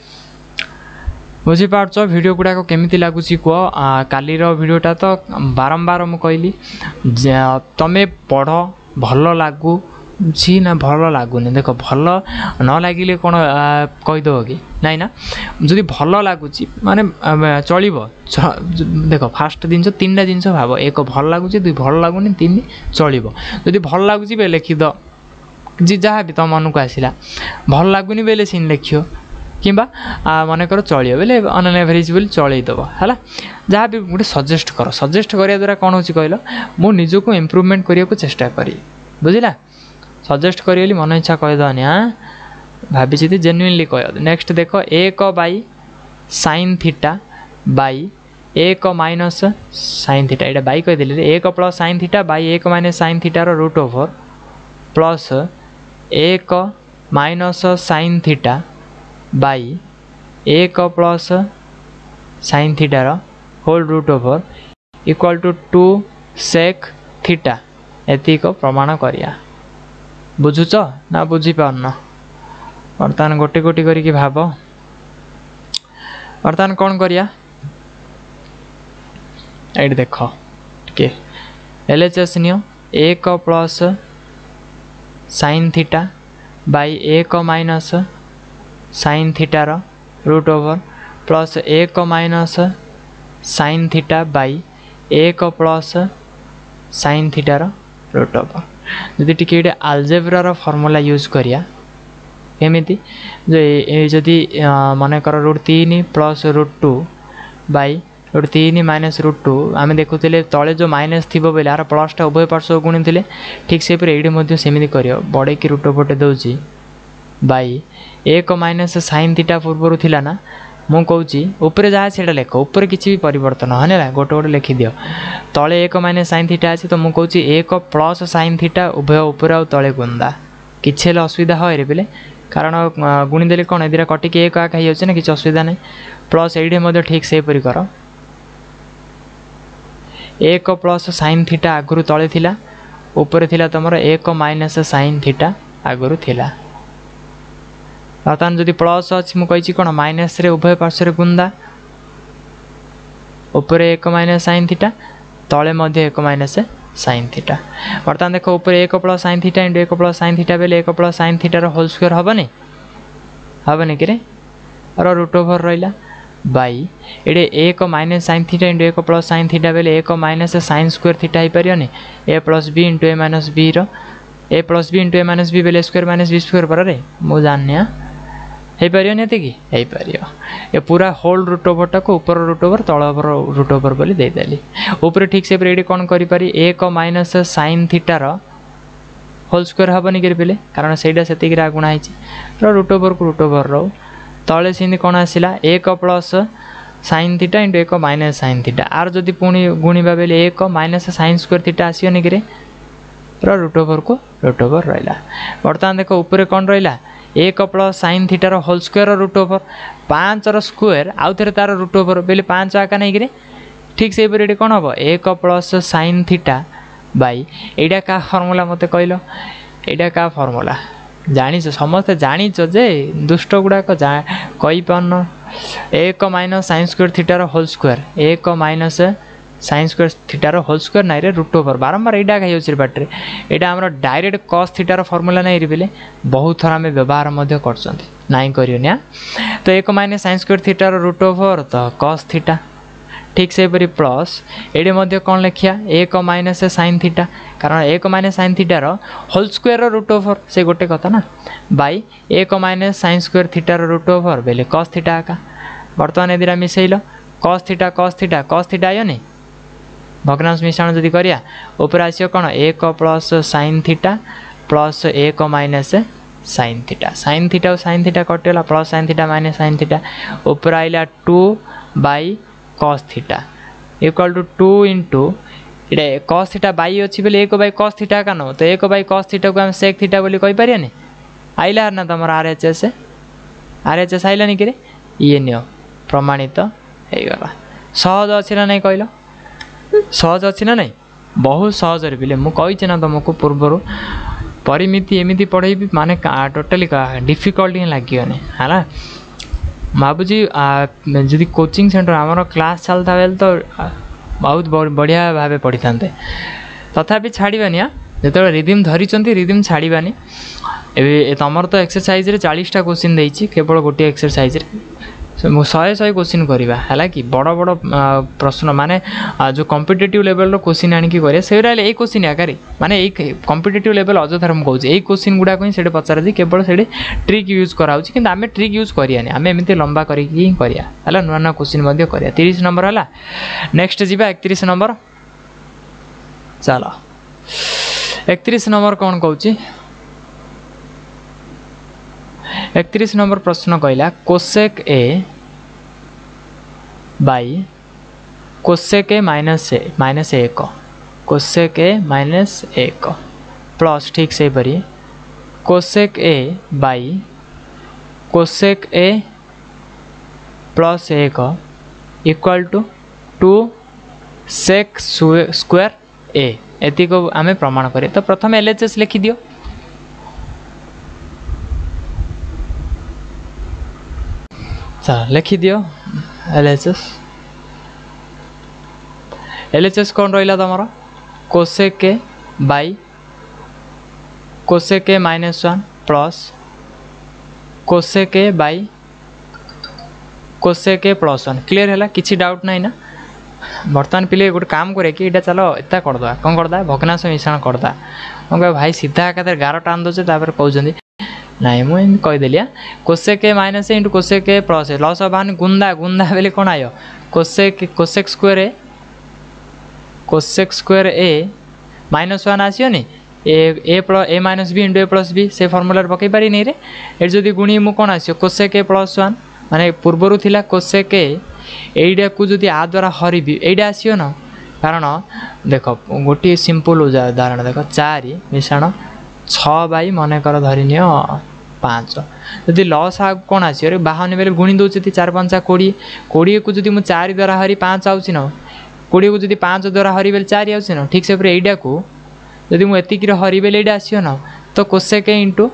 বুঝি পারছ ভিডিও গুড়াক কেমিতি লাগুছি কহ কালির ভিডিওটা তো বারম্বার মু কইলি তুমি পড় ভাল লাগু জি না ভালো লাগুনি দেখ ভাল ন লাগিলে কোন কইদেব कि नाई ना जदि भल लगुच माने चलिब देख फास्ट जिन तीन टा जिन भाव एक भल लगुच दुई भल लगुनि तीन चलिब जदि भल लगुच बे लिखिद जी जहाँ भी तुम मन को आसला भल लगुनि बेले सीन लिखियो किंबा मनकर चलियो बेले अन एवरेज बोली चलईदेव है जहाँ भी गोटे सजेस्ट कर सजेस्ट करिया द्वारा कौन हो कहल मो निजको इम्प्रूवमेंट करने को चेष्टा करी बुझिला सजेस्ट करी मन इच्छा कहीदेनि हाँ भाभी जेन्युइनली कह। नेक्स्ट देख एक बाई साइन थीटा बाई एक माइनस साइन थीटा ये बाई कहीदेली एक प्लस साइन थीटा बाई एक माइनस साइन थीटार रूट ओवर प्लस एक माइनस साइन थीटा बाई एक प्लस साइन थीटार whole root over equal to two sec theta एतिक प्रमाण करिया। बुझुच ना बुझीपारन बर्तमान गोटे गोटे करिकी भाव। बर्तमान कौन करिया ये देख टे एल एच एस नियो एक प्लस साइन थीटा बाई एक माइनस साइन थीटार रूट ओवर प्लस एक माइनस साइन थीटा बाई एक प्लस साइन थीटार रूट ओवर। जदि टिके आलजेब्रार फॉर्मूला यूज करिया केमिति जदि मनकर रूट तीन plus root two by root तीन माइनस रूट टू आम देखुले तले जो माइनस थी बोले यार प्लसटा उभय पार्श्व गुणी थे ठीक से ये सेमती कर बड़े कि रूट ओवर दौची बाई एक माइनस साइन थीटा पूर्वर थिला ना मु कहूँ ऊपर जहाँ से लेख ऊपर किसी भी परिवर्तन है गोटे गोटे लिखि दियो तले एक माइनस साइन थीटा अच्छे तो मुझे एक प्लस साइन थीटा उभय ऊपर आ तले गुंदा किसी असुविधा है पे कारण गुणीदे कौन ए कटिक एक आका हो ना किसी असुविधा नहीं प्लस ये ठीक से कर एक प्लस साइन थीटा आगुरी तले थिला ऊपर थिला तुम एक माइनस साइन थीटा आगुरी थिला। बर्तमान जदि प्लस अच्छी मुझे कौन माइनस रे उभय पार्श्व गुंदा ऊपर एक माइनस साइन थीटा तले मध्य एक माइनस साइन थीटा। बर्तमान देख ऊपर एक प्लस साइन थीटा इंटू एक प्लस साइन थीटा बेले एक प्लस साइन थीटार होल स्क्वायर हेनी हेनी कि रूट ओवर रहा बाई ये एक माइनस साइन थीटा इंटू एक प्लस साइन थीटा बेले एक माइनस साइन स्क्वायर थीटा हो पारे A plus B into A minus B रो A plus B into A minus B बेले स्क्वायर माइनस बी स्क्वायर पर मुझे जानी हो पार कि ये पूरा होल रूट ओवर टाक ऊपर रूट ओवर तल रूट ओवर बोली देदेली ऊपर ठीक से ये कौन करी एक माइनस साइन थीटार होल स्क्वायर हेनी कि पे कारण से से गुणा रूट ओवर को रूट ओवर रो तले से कौन आसला एक प्लस साइन थीटा इंटू एक माइनस साइन थीटा आर जदि पुणी गुणा बेले एक माइनस साइन स्क्वायर थीटा आसनी कि रूट ओवर को रूट ओवर रहा। बर्तमान देख ऊपर कौन रहा एक प्लस साइन थीटार होल स्क्वायर रूट ओवर पाँच स्क्वायर आउ थे तार रूट ओवर बेले पाँच आका नहीं कि ठीक से ये कौन हम एक प्लस साइन थीटा बाई एटा क्या फर्मूला मत कहल एटा क्या फर्मूला जानिच समस्ते जानिच जे दुष्ट गुड़ाक जा कही पारन एक माइनस साइन स्क्वायर थीटार होल स्क्वायर एक माइनस साइन स्क्वायर थीटार होल स्क्वायर नाई रे रूट ओवर बारंबार यहाँ खाई बाटे यहाँ आम डायरेक्ट कस थीटार फर्मूला नहीं पे बहुत थर आम व्यवहार नाई कर तो एक माइनस साइन स्क्वायर थीटार रूट ओवर तो कस थीटा ठीक से प्लस ये कौन लिखिया एक माइनस साइन थीटा कारण एक माइनस साइन थीटार होल स्क्वायर रूट ओवर से गोटे कथा ना बाई एक माइनस साइन स्क्वायर थीटार रूट ओवर बेले कस थीटा आका। बर्तमान ये मिसेल cos theta cos theta cos theta आयोनी भग्नांश मिश्रण जदि करिया ऊपर आसियो कौन एक प्लस साइन थीटा प्लस एक minus sine theta sine theta और साइन थीटा कटिगला plus sine theta minus sine theta ऊपर आइला two by cos theta equal to two into ये कस थीटा बाई अच्छी बोले एक बाई कस थीटा का नो तो एक बाई कस थीटा को आम सेक थीटा बोली कही पारे आइला ना तुम R H S R H S आइलानी कि ये नियो प्रमाणित हो गला सहज अच्छी ना नहीं कहल सहज अच्छी ना नहीं बहुत सहज पे मुझे ना तुमको पूर्वर परिमिति एमती पढ़े माने टोटाली डिफिकल्ट ही लगे है भावुची जदि कोचिंग सेंटर आमर क्लास चलता बेले तो बहुत बढ़िया भाव पढ़ी था तथापि छाड़बानी जो रिदिम धरी रिदिम छाड़बानी ए तुम तो एक्सरसाइज रे चालीस टा क्वेश्चन देती केवल गोटे एक्सरसाइज रे शहे शहे क्वेश्चन करवा है कि बड़ बड़ प्रश्न माने जो कॉम्पिटिटिव लेवल क्वेश्चन आनिकी करें से यही क्वेश्चन आकार माने यही कॉम्पिटिटिव लेवल अजथार मुझे यही क्वेश्चन गुड़ाक ही पचार केवल से ट्रिक यूज कराऊँ कि आम ट्रिक यूज करानी आम एमती लंबा करके करा नुआ नुआ क्वेश्चन करा तीस नंबर है नेक्स्ट जी एकतीस नंबर चलो एकतीस नंबर कौन कहूँ एकतीस नंबर प्रश्न कहला cosec A by cosec A minus A minus एक कोसेक ए माइनस एक प्लस ठीक से परी cosec A by cosec A plus एक equal to two sec square A एति को आम प्रमाण करें। तो प्रथम एल एच एस लिखि दियो चल लिखि दियो L H S L H S कौन रहा तुम cosec A by cosec A minus one plus cosec A by cosec A plus one clear है किसी डाउट ना ना बर्तमान पिले गोटे काम करे कि चलो एता करदा कौन करदा भग्नांश मिश्रण करदा हम कह भाई सीधा एकाधर गार टान दे कहते नाई मुझे कहीदेलिया cosec A minus A into cosec A plus A लस बाहन गुंदा गुंदा बेले कौन आयो cosec cosec square A cosec square A minus one आसोनी A A plus A minus B into A plus B से फर्मुला पकई पारि नहीं रे ये जदि गुणी मु कौन आसो कोसेक ए प्लस वन माने पूर्वर थिला कोसेक ए एटा को जदि आ द्वारा हरबी एटा आसो न कारण देख गोटे सिंपल उदाहरण देख चार मिश्रण छः बै मनकर धरनी पाँच जदि लस कौन आसो बाहन बेले गुणी दूसरी चार पाँच कोड़े कोड़े को जदि मुझे चार द्वारा हरी पाँच आउची न कोड़े को जदि पाँच द्वारा हरी बेले चार आउची न ठीक से एटा को जदि मुझे एतिक हरी बेले एटा आसो न तो cosec A into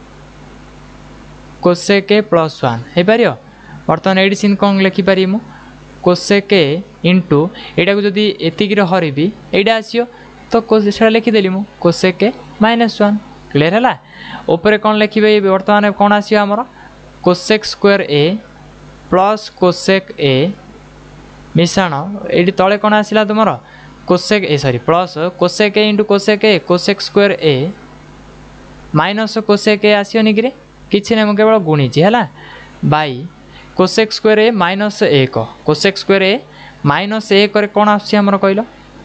cosec A plus one हो पार बर्तमान ये सीन कौन लिखिपारि मु कोसेक ए इंटू एटा को जदि एतिक हरबी एटा आसो तो से लिखिदेली मु cosec A minus one clear है ऊपर कौन लिखे बर्तमान कौन आसो आमर cosec square A plus cosec A मिश्रण ये तले कौन आसला तुम cosec A sorry plus cosec A into cosec A cosec square A minus cosec A आसोनी कि किसी ना केवल गुणी है by cosec square A minus एक कोसेक स्क्वायर ए माइनस एक कौन आसमर कहल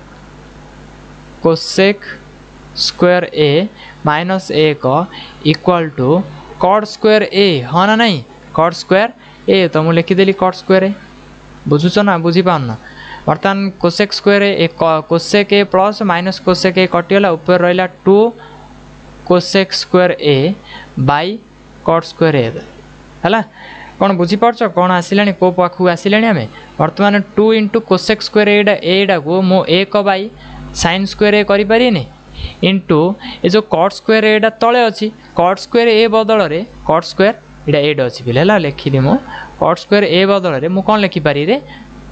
कोसेक स्क्वायर ए माइनस एक equal to cot square A हाँ ना नहीं कॉट स्क्वायर ए तो मुझे लिखिदेली कॉट स्क्वायर ए बुझुच ना बुझीपार बर्तमान cosec square A cosec A plus minus cosec A कटिगला ऊपर रहा two cosec square A by cot square A है कौन बुझीपार कौन आसला को पाखु आसला आम बर्तमान टू इंटू कोसेक स्क्वायर एटा एटा को मो एक बै साइन स्क्वायर ए करें इंटू ये जो कॉट स्क्वायर एटा तले अच्छी कॉट स्क्वायर ए बदल में कॉट स्क्वायर एट अच्छी पिले है लिखिदी मो कॉट स्क्वायर ए बदल में मुझे कौन लिखिपारि रे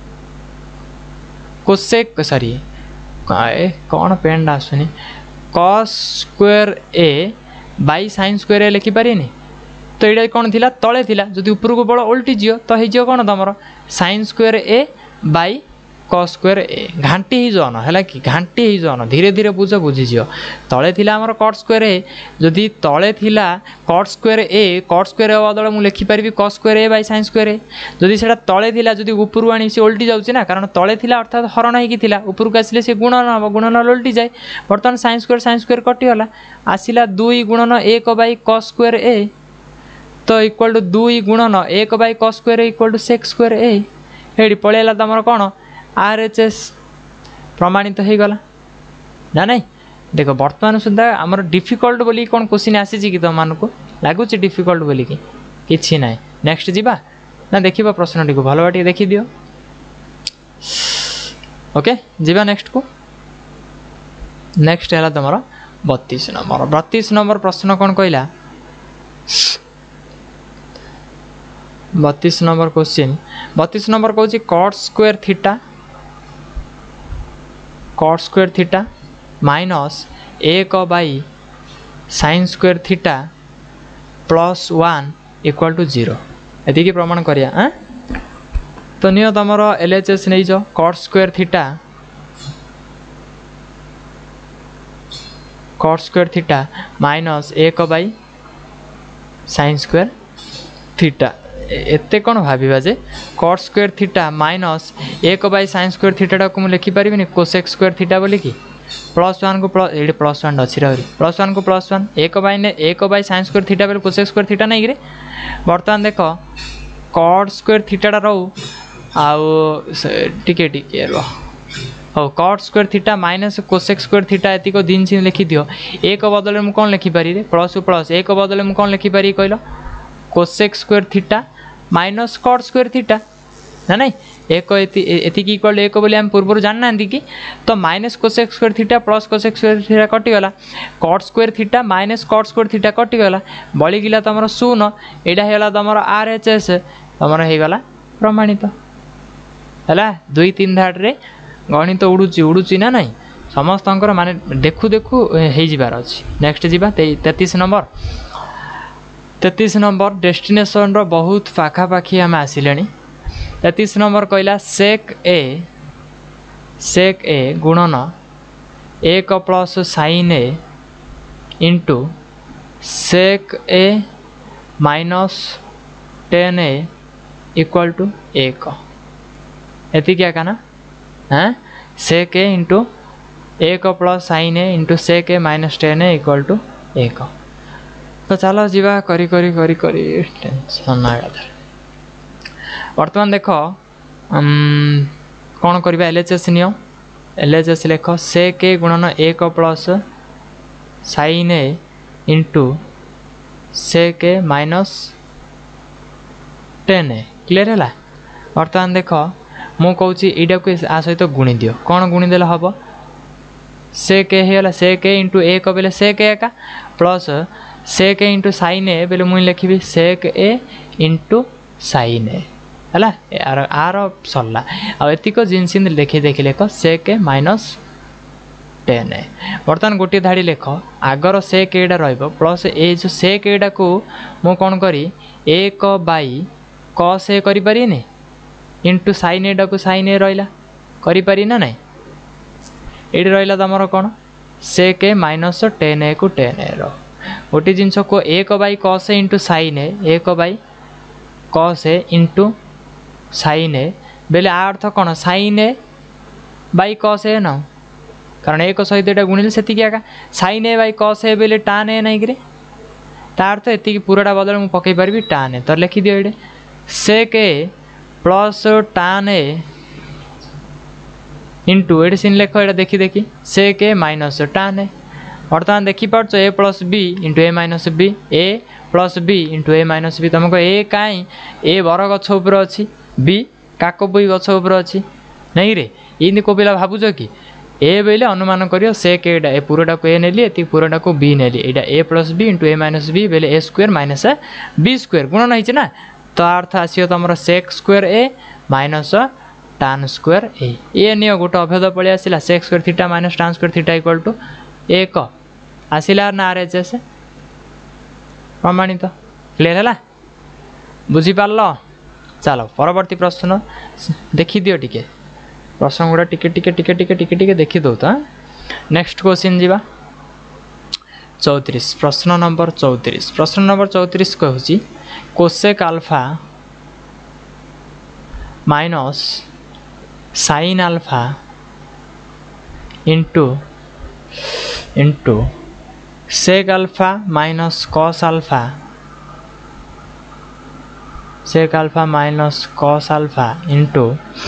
कोसेक सॉरी कौन पेन आसुनी cos square A by sine square A लिखिपारि तो ये कौन थिला तले थिला जदि ऊपर को बड़ उल्टी जियो तो हो कौन तुम sine square A by cos square A घाटी ही जान है कि घाटी ही जान धीरे धीरे बुझ बुझीज तले थिला आमर कॉट स्क्वायर ए जदि तले थिला cot square A cot square बदल मुझे लिखिपारि cos square A by sine square A जदि से तले थिला जदि ऊपर आनी से उल्टी जाऊँगी ना कारण तले थिला अर्थात हरण होता ऊपर को आसिले से गुणन हम गुणन उल्टी जाए बर्तमान साइन स्क्वायर साइन स्क्वायर कटिगला आसला दुई गुणन एक बाई कॉस स्क्वायर ए तो इक्वल टू दुई गुणन एक by cos square A equal to sec square A ये पलैला तुम कौन आर एच एस प्रमाणित हो गला ना नहीं देख बर्तमान सुधा आमर डिफिकल्ट बोली कौन क्वेश्चन आसी कि तुम मानक लगुच डिफिकल्ट बोली कि ना नेक्स्ट जीवा ना देखा प्रश्न टी भल बाटी देखी दियो ओके जीवा नेक्स्ट को नेक्स्ट है तुम बत्तीस नंबर बत्तीस नंबर प्रश्न कौन कहला बत्तीस नंबर क्वेश्चन बत्तीस नंबर कौन cot square theta cot square theta minus एक by sine square theta plus one equal to zero ये प्रमाण करिया तो नियो तुमर एल एच एस नहीं जाओ cot square theta cot square theta minus एक बाई साइन स्क्वायर थीटा एते कौन भाविबा जे कॉट स्क्वायर थीटा माइनस एक बाई साइन स्क्वायर थीटा को मुझे लिखिपारि कोसेक स्क्वायर थीटा बोली कि प्लस वन को प्लस ये प्लस वन अच्छी रही प्लस वन को प्लस वन एक बै ने एक बै साइन स्क्वायर थीटा बेले कोसेक स्क्वायर थीटा नहीं कि बर्तमान देख कॉट स्क्वायर थीटाटा रो आउ टिके टिके रो हो cot square theta minus cosec square theta एतिक दिन चिन्ह लिखि दियो एक बदल में कौन लिखिपारि प्लस प्लस एक बदल में कौन लिखिपारि कहल cosec square theta minus cot square theta ना नहीं एक एति इक्वल एक बोली आम पूर्व जानना कि तो minus cosec square theta plus cosec square theta कटिगला cot square theta minus cot square theta कटिगला बळीगला तुम शून यहाँ तुम आर एच एस तुम होगला प्रमाणित है दुई तीन धाड़े गणित उड़ूची उड़ूची ना नहीं समस्त माने देखु देखु हो जबार अच्छी नेक्स्ट जीवा तैंतीस नंबर तैंतीस नंबर डेस्टिनेशन रो बहुत पाखापाखी आम आसिले तैंतीस नंबर कहला सेक ए सेक ए गुणन एक plus sine A into sec A minus tan A equal to एक एति क्या कहना हाँ सेक ए इंटू एक plus sine A into sec A minus tan A equal to एक तो चलो जीवा करी करी करी करी टेंशन आगा बर्तमान देख कौन करवा एल एच एस नियो एल एच एस लेख सेक ए गुणन एक plus sine A into sec A minus tan A clear है बर्तमान देख मु कौन यहाँ को आ सहित गुणी दियो कौन गुणीदेले हम सेक ए होगा सेक ए इंटू एक बेले सेक ए एका plus sec A into sine A बेले मुझे लिखी sec A into sine A है आर आर सरला आतिक जिनस देखी देखी लेख सेक ए माइनस टेन ए बर्तमान गोटे धाड़ी लेख आगर सेक एटा रस ए जो सेक एटा को मु कौन करी एक बाई कस ए करें इंटू साइन एटा को साइन ए रहा करी ना नहीं ये रहा तुम कौन सेक ए माइनस टेन ए को टेन ए रो गोटे जिनस को एक by cos A into sine A एक by cos A into sine A बेले आ अर्थ कौन साइन ए बाई कस ए न कारण एक सहित यहाँ गुणिले से आका साइन ए बाई कस ए बेले टान ए नहीं कि अर्थ ये पूराटा बदल मुझे पकई पारि टान ए तो लिखि दियो ये सेक ए प्लस टान ए इंटू ये सीन लेख ये देखी देखी सेक ए माइनस टान ए बर्तमान देखिपार A plus B into A minus B A plus B into A minus B तुमको ए कहीं ए बर गछ उपर अच्छी बी काकबुई गछ उपर अच्छी नहीं रे ये को पिला भावुच कि ए बोले अनुमान कर सेक एटा ए पूराटा को ए नेली ये पूराटा को बी नेली यहाँ A plus B into A minus B बेले A square minus B square गुणन होती ना तो अर्थ आसो तुम sec square A minus tan square A ये नियो गोटे अभेद पलि आसला sec square theta minus tan square theta equal to एक आसला ना आर एच एस प्रमाणित क्लियर है बुझीपार चलो परवर्ती प्रश्न देखी दियो टिके प्रश्न गुड़ा टिके टिके टिके टिके टिके टिके देखी दो तो नेक्स्ट क्वेश्चन जीवा चौतीस प्रश्न नंबर चौतीस प्रश्न नंबर चौतीस कहूँ cosec alpha minus sine alpha into into sec alpha minus cos alpha sec alpha minus cos alpha into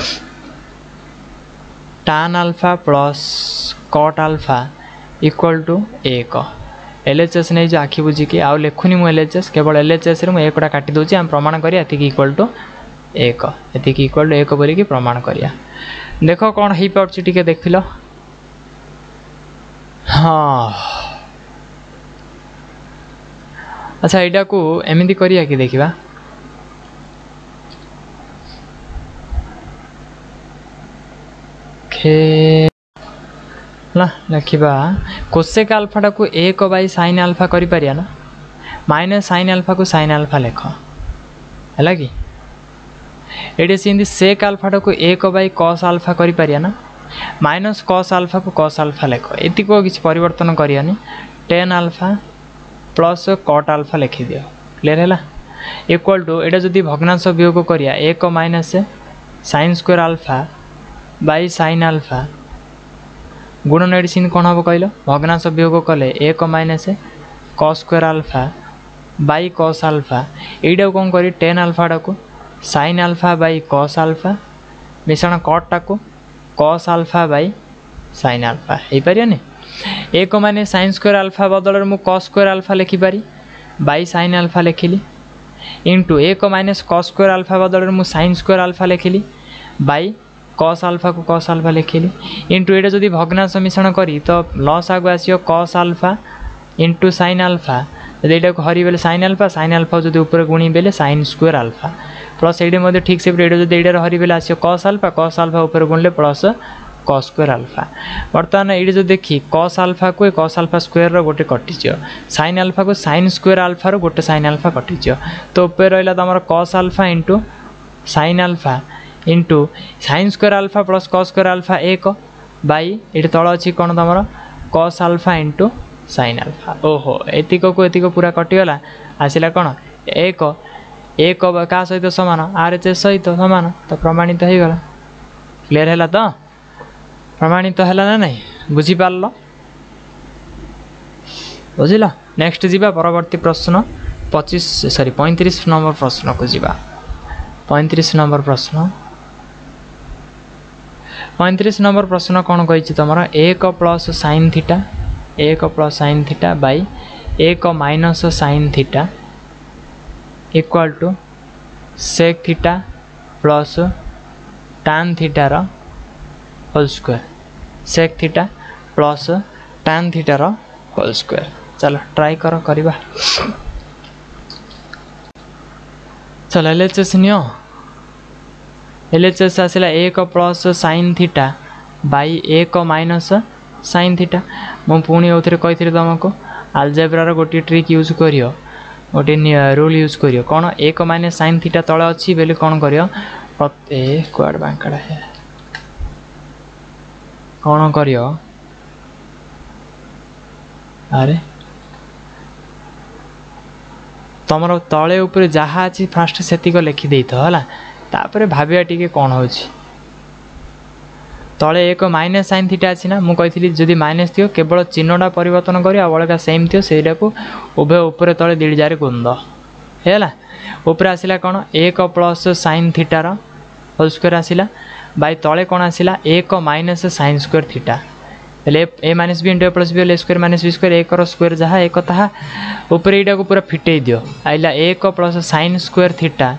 tan alpha plus cot alpha equal to एक एल एच एस नहीं जो आखि बुझिकी आउ लिखुनी मु एल एच एस केवल एल एच एस एक काटी दूसरी आम प्रमाण करिया इक्वल टू एक एति इक्वल टू एक बोलिकी प्रमाण करिया देख कौन हो पार्छ टिके देख लो हाँ अच्छा यहाँ को एमती करिया कि देखिबा ना लिखा कोसेक अल्फाटा को एक बाई साइन अल्फा करि पारिया ना माइनस साइन अल्फा को साइन अल्फा लेख है कि ये सेमती सेक अल्फाटा को एक बाई कस अल्फा करि पारिया ना माइनस कस अल्फा को कस अल्फा लेख एति को किसी परिवर्तन करियानी tan alpha plus cot alpha लिखि दियो क्लियर है इक्वल टू एटा जदि भग्नांश वियोग करिया एक minus sine square alpha by sine alpha गुणन मेडिसिन कौन हम कहल भग्नांश वियोग कले एक minus cos square alpha by cos alpha यहीटा कौन करी टेन अल्फाटा को sine alpha by cos alpha मिश्रण कटटा को cos alpha by sine alpha हो पारे एक माइनस साइन स्क्वायर अल्फा बदल में कॉस स्क्वायर अल्फा लिखिपारी बाई साइन अल्फा लिखिली इंटू एक माइनस कॉस स्क्वायर अल्फा बदल में साइन स्क्वायर अल्फा लिखिली बाई कॉस अल्फा को कॉस अल्फा लिखिली इंटू ये जदि भग्नांश मिश्रण करी तो लस आगु आसो cos alpha into sine alpha जब यहाँ हरी बेले साइन अल्फा साइन अल्फा जो ऊपर गुणी बेले साइन स्क्वायर अल्फा प्लस ये ठीक से जो ये हरी बेले आसो कॉस अल्फा कॉस अल्फा ऊपर गुणले प्लस कॉस स्क्वायर अल्फा बर्तमान ये जो देखी कॉस अल्फा को कॉस अल्फा स्क्वायर गोटे कटिज साइन अल्फा को साइन स्क्वायर अल्फा रो गोटे साइन अल्फा कटिज तो ऊपर रहा तुम cos alpha into sine alpha into sine square alpha plus cos square alpha एक बाई ये तल अच्छी कौन तुम cos alpha into sine alpha ओहो एतिक को एतिक पूरा कटिगला आसला कौन एक एक क्या सहित सामान आर एच एस सहित सामान तो प्रमाणित हो गला क्लीयर है तो प्रमाणित है ना नहीं बुझीपार बुझल नेक्स्ट जीवा परवर्ती प्रश्न पच्चीस सॉरी पैंतीस नंबर प्रश्न को जीवा पैंतीस नंबर प्रश्न पैंतीस नंबर प्रश्न कौन कही तुम एक प्लस साइन थीटा एक प्लस साइन थीटा बाई एक minus sine theta equal to sec theta plus tan थीटार whole square sec theta plus tan थीटार होल स्क्वायर चलो ट्राई कर करिबा चलो एल एच एस नियो एल एच एस आसला एक प्लस साइन थीटा बाई एक माइनस साइन थीटा मु पुणी आउथरे कही तुमको आलजेब्रार गोटे ट्रिक यूज करियो गोटे रूल यूज करियो कौन एक माइनस साइन थीटा तले अच्छी बेले कौन करियो ए क्वाड बांकड़ा है कौन करियो अरे तुम तले ऊपर जहाँ अच्छी फास्ट सेतिक लिखिदे तो है तापर भाविया टिके कौन हो तले एक माइनस साइन थीटा अच्छी ना मुझे जदि माइनस थी केवल चिन्हटा परिवर्तन कर अलग सेम थी से उभय उपर तले दुई जार गुंद है ऊपर आसला कौन एक प्लस साइन थीटार होल स्क्वायर आसला बाई तले कौन आसला एक minus sine square theta A minus B into A plus B A square minus B square एक स्क्वायर जहाँ एक ताहा ऊपर यहाँ को पूरा फिटे दियो आइला एक plus sine square theta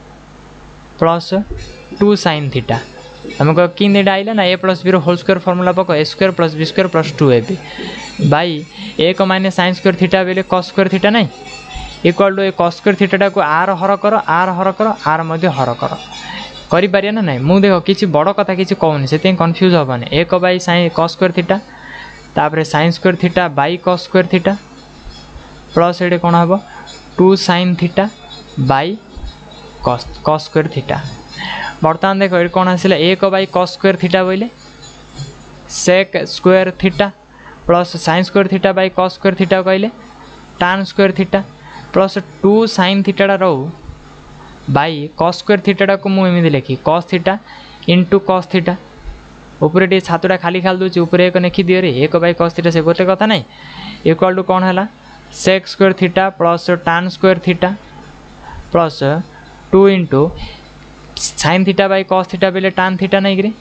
plus two sine theta हमको किन एटा आइला ना A plus B whole square formula पको A square plus B square plus two A B by एक माइनस साइन स्क्वायर थीटा बेले कॉस स्क्वायर थीटा नहीं इक्वाल टू ए कॉस स्क्वायर थीटा को आर हर कर आर हर कर आर मध्य हर कर करि पारिया ना नहीं मु देख किसी बड़ कथा किसी कहूनी से कन्फ्यूज हेनी एक by sine cos square theta तापर sine square theta by cos square theta plus ये कौन हम two sine theta by cos cos square theta बर्तमान देख ये कौन आसला एक बाई कॉस स्क्वायर थीटा बोले sec square theta plus sine square theta by cos square theta कहले tan square theta plus two sine theta रो बाई कॉस स्क्वायर थीटा को मुझे लिखी cos theta into cos theta ऊपर टे छातटा खाली खाली दूसरी ऊपर एक लिखी दियो रे एक बाई कॉस थीटा से गोटे कथा नहीं इक्वाल टू कौन है sec square theta plus tan square theta plus two into sine theta by cos theta बेले टान थीटा नहीं कि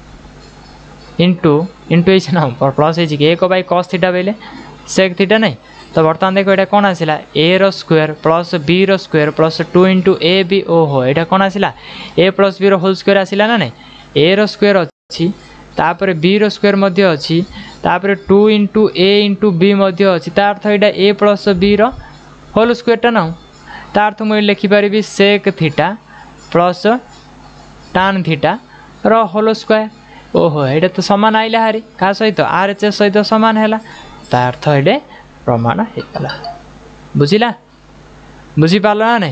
इंटू इंटू ये ना प्लस ये एक बाई कॉस थीटा बेले सेक थीटा नहीं तो बर्तमान देखो ये कौन आसला ए रो स्क्वायर प्लस बी रो square plus two into A B ओहो ये कौन आसला ए प्लस बी रो होल स्क्वायर आसला ना नहीं ए रो स्क्वायर अच्छी तापर बी रो स्क्वायर मध्य अच्छी तापर two into A into B मध्य अच्छी तार अर्थ यहाँ ए प्लस बी रो होल स्क्वायरटा ना तार अर्थ मुझे लिखिपारि sec theta plus tan theta रो होल स्क्वायर ओहो ये तो सामान आइला हारी क्या सहित आर एच एस सहित सामान है तार अर्थ ये प्रमाण होगा बुझिला बुझीपार ना नहीं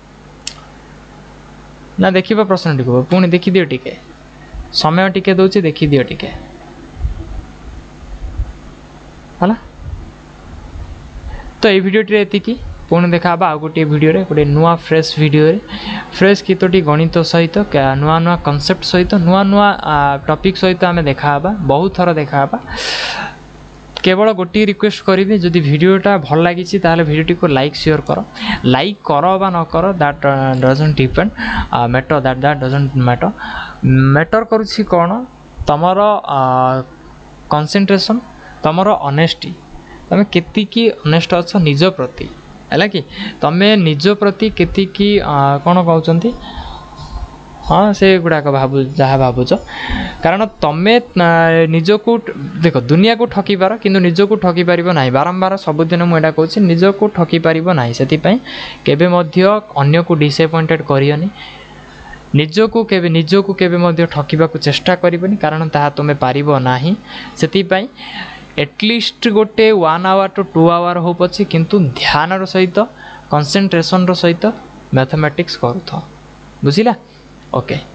ना देखा प्रश्न टी को पुणी देखीदियो टिके समय टिके दौर देखीदियो टिके है तो ये भिडियोटी एतिकी पुणी देखा आ गोटे वीडियो रे गोटे नुआ फ्रेश वीडियो रे फ्रेश कितोटी गणित सहित नुआ नुआ कॉन्सेप्ट सहित नुआ नुआ टॉपिक सहित आमे देखा बहुत थर देखा केवल गोटे रिक्वेस्ट करी जदि वीडियोटा भल लगी ताले वीडियो को लाइक शेयर कर लाइक कर बा न कर that doesn't depend matter that that doesn't matter matter करुछि कौन तमर कंसंट्रेशन तमर ऑनेस्टी तमे केति की ऑनेस्ट अच्छ निज प्रति है कि तमे निज प्रति केति की कौन कहते हाँ से गुड़ाक भावु जहाँ भावुच कारण तमे निज को देख दुनिया को ठकी पार किंतु निज को ठकी पार ना बारंबार सबुदिन मुझे कहूँ निज को ठकी पार ना से केबे मध्य अन्य को डिसअपॉइंटेड करियनि निज को केबे निज को केबे मध्य ठकिबा को चेष्टा करिबनि कारण ताहा तुमे पारिबो नाही सेति पई एटलिस्ट गोटे one hour two two hour हो पछे किंतु ध्यान रो सहित कंसंट्रेशन रो सहित मैथमेटिक्स करूथ बुझिला ओके।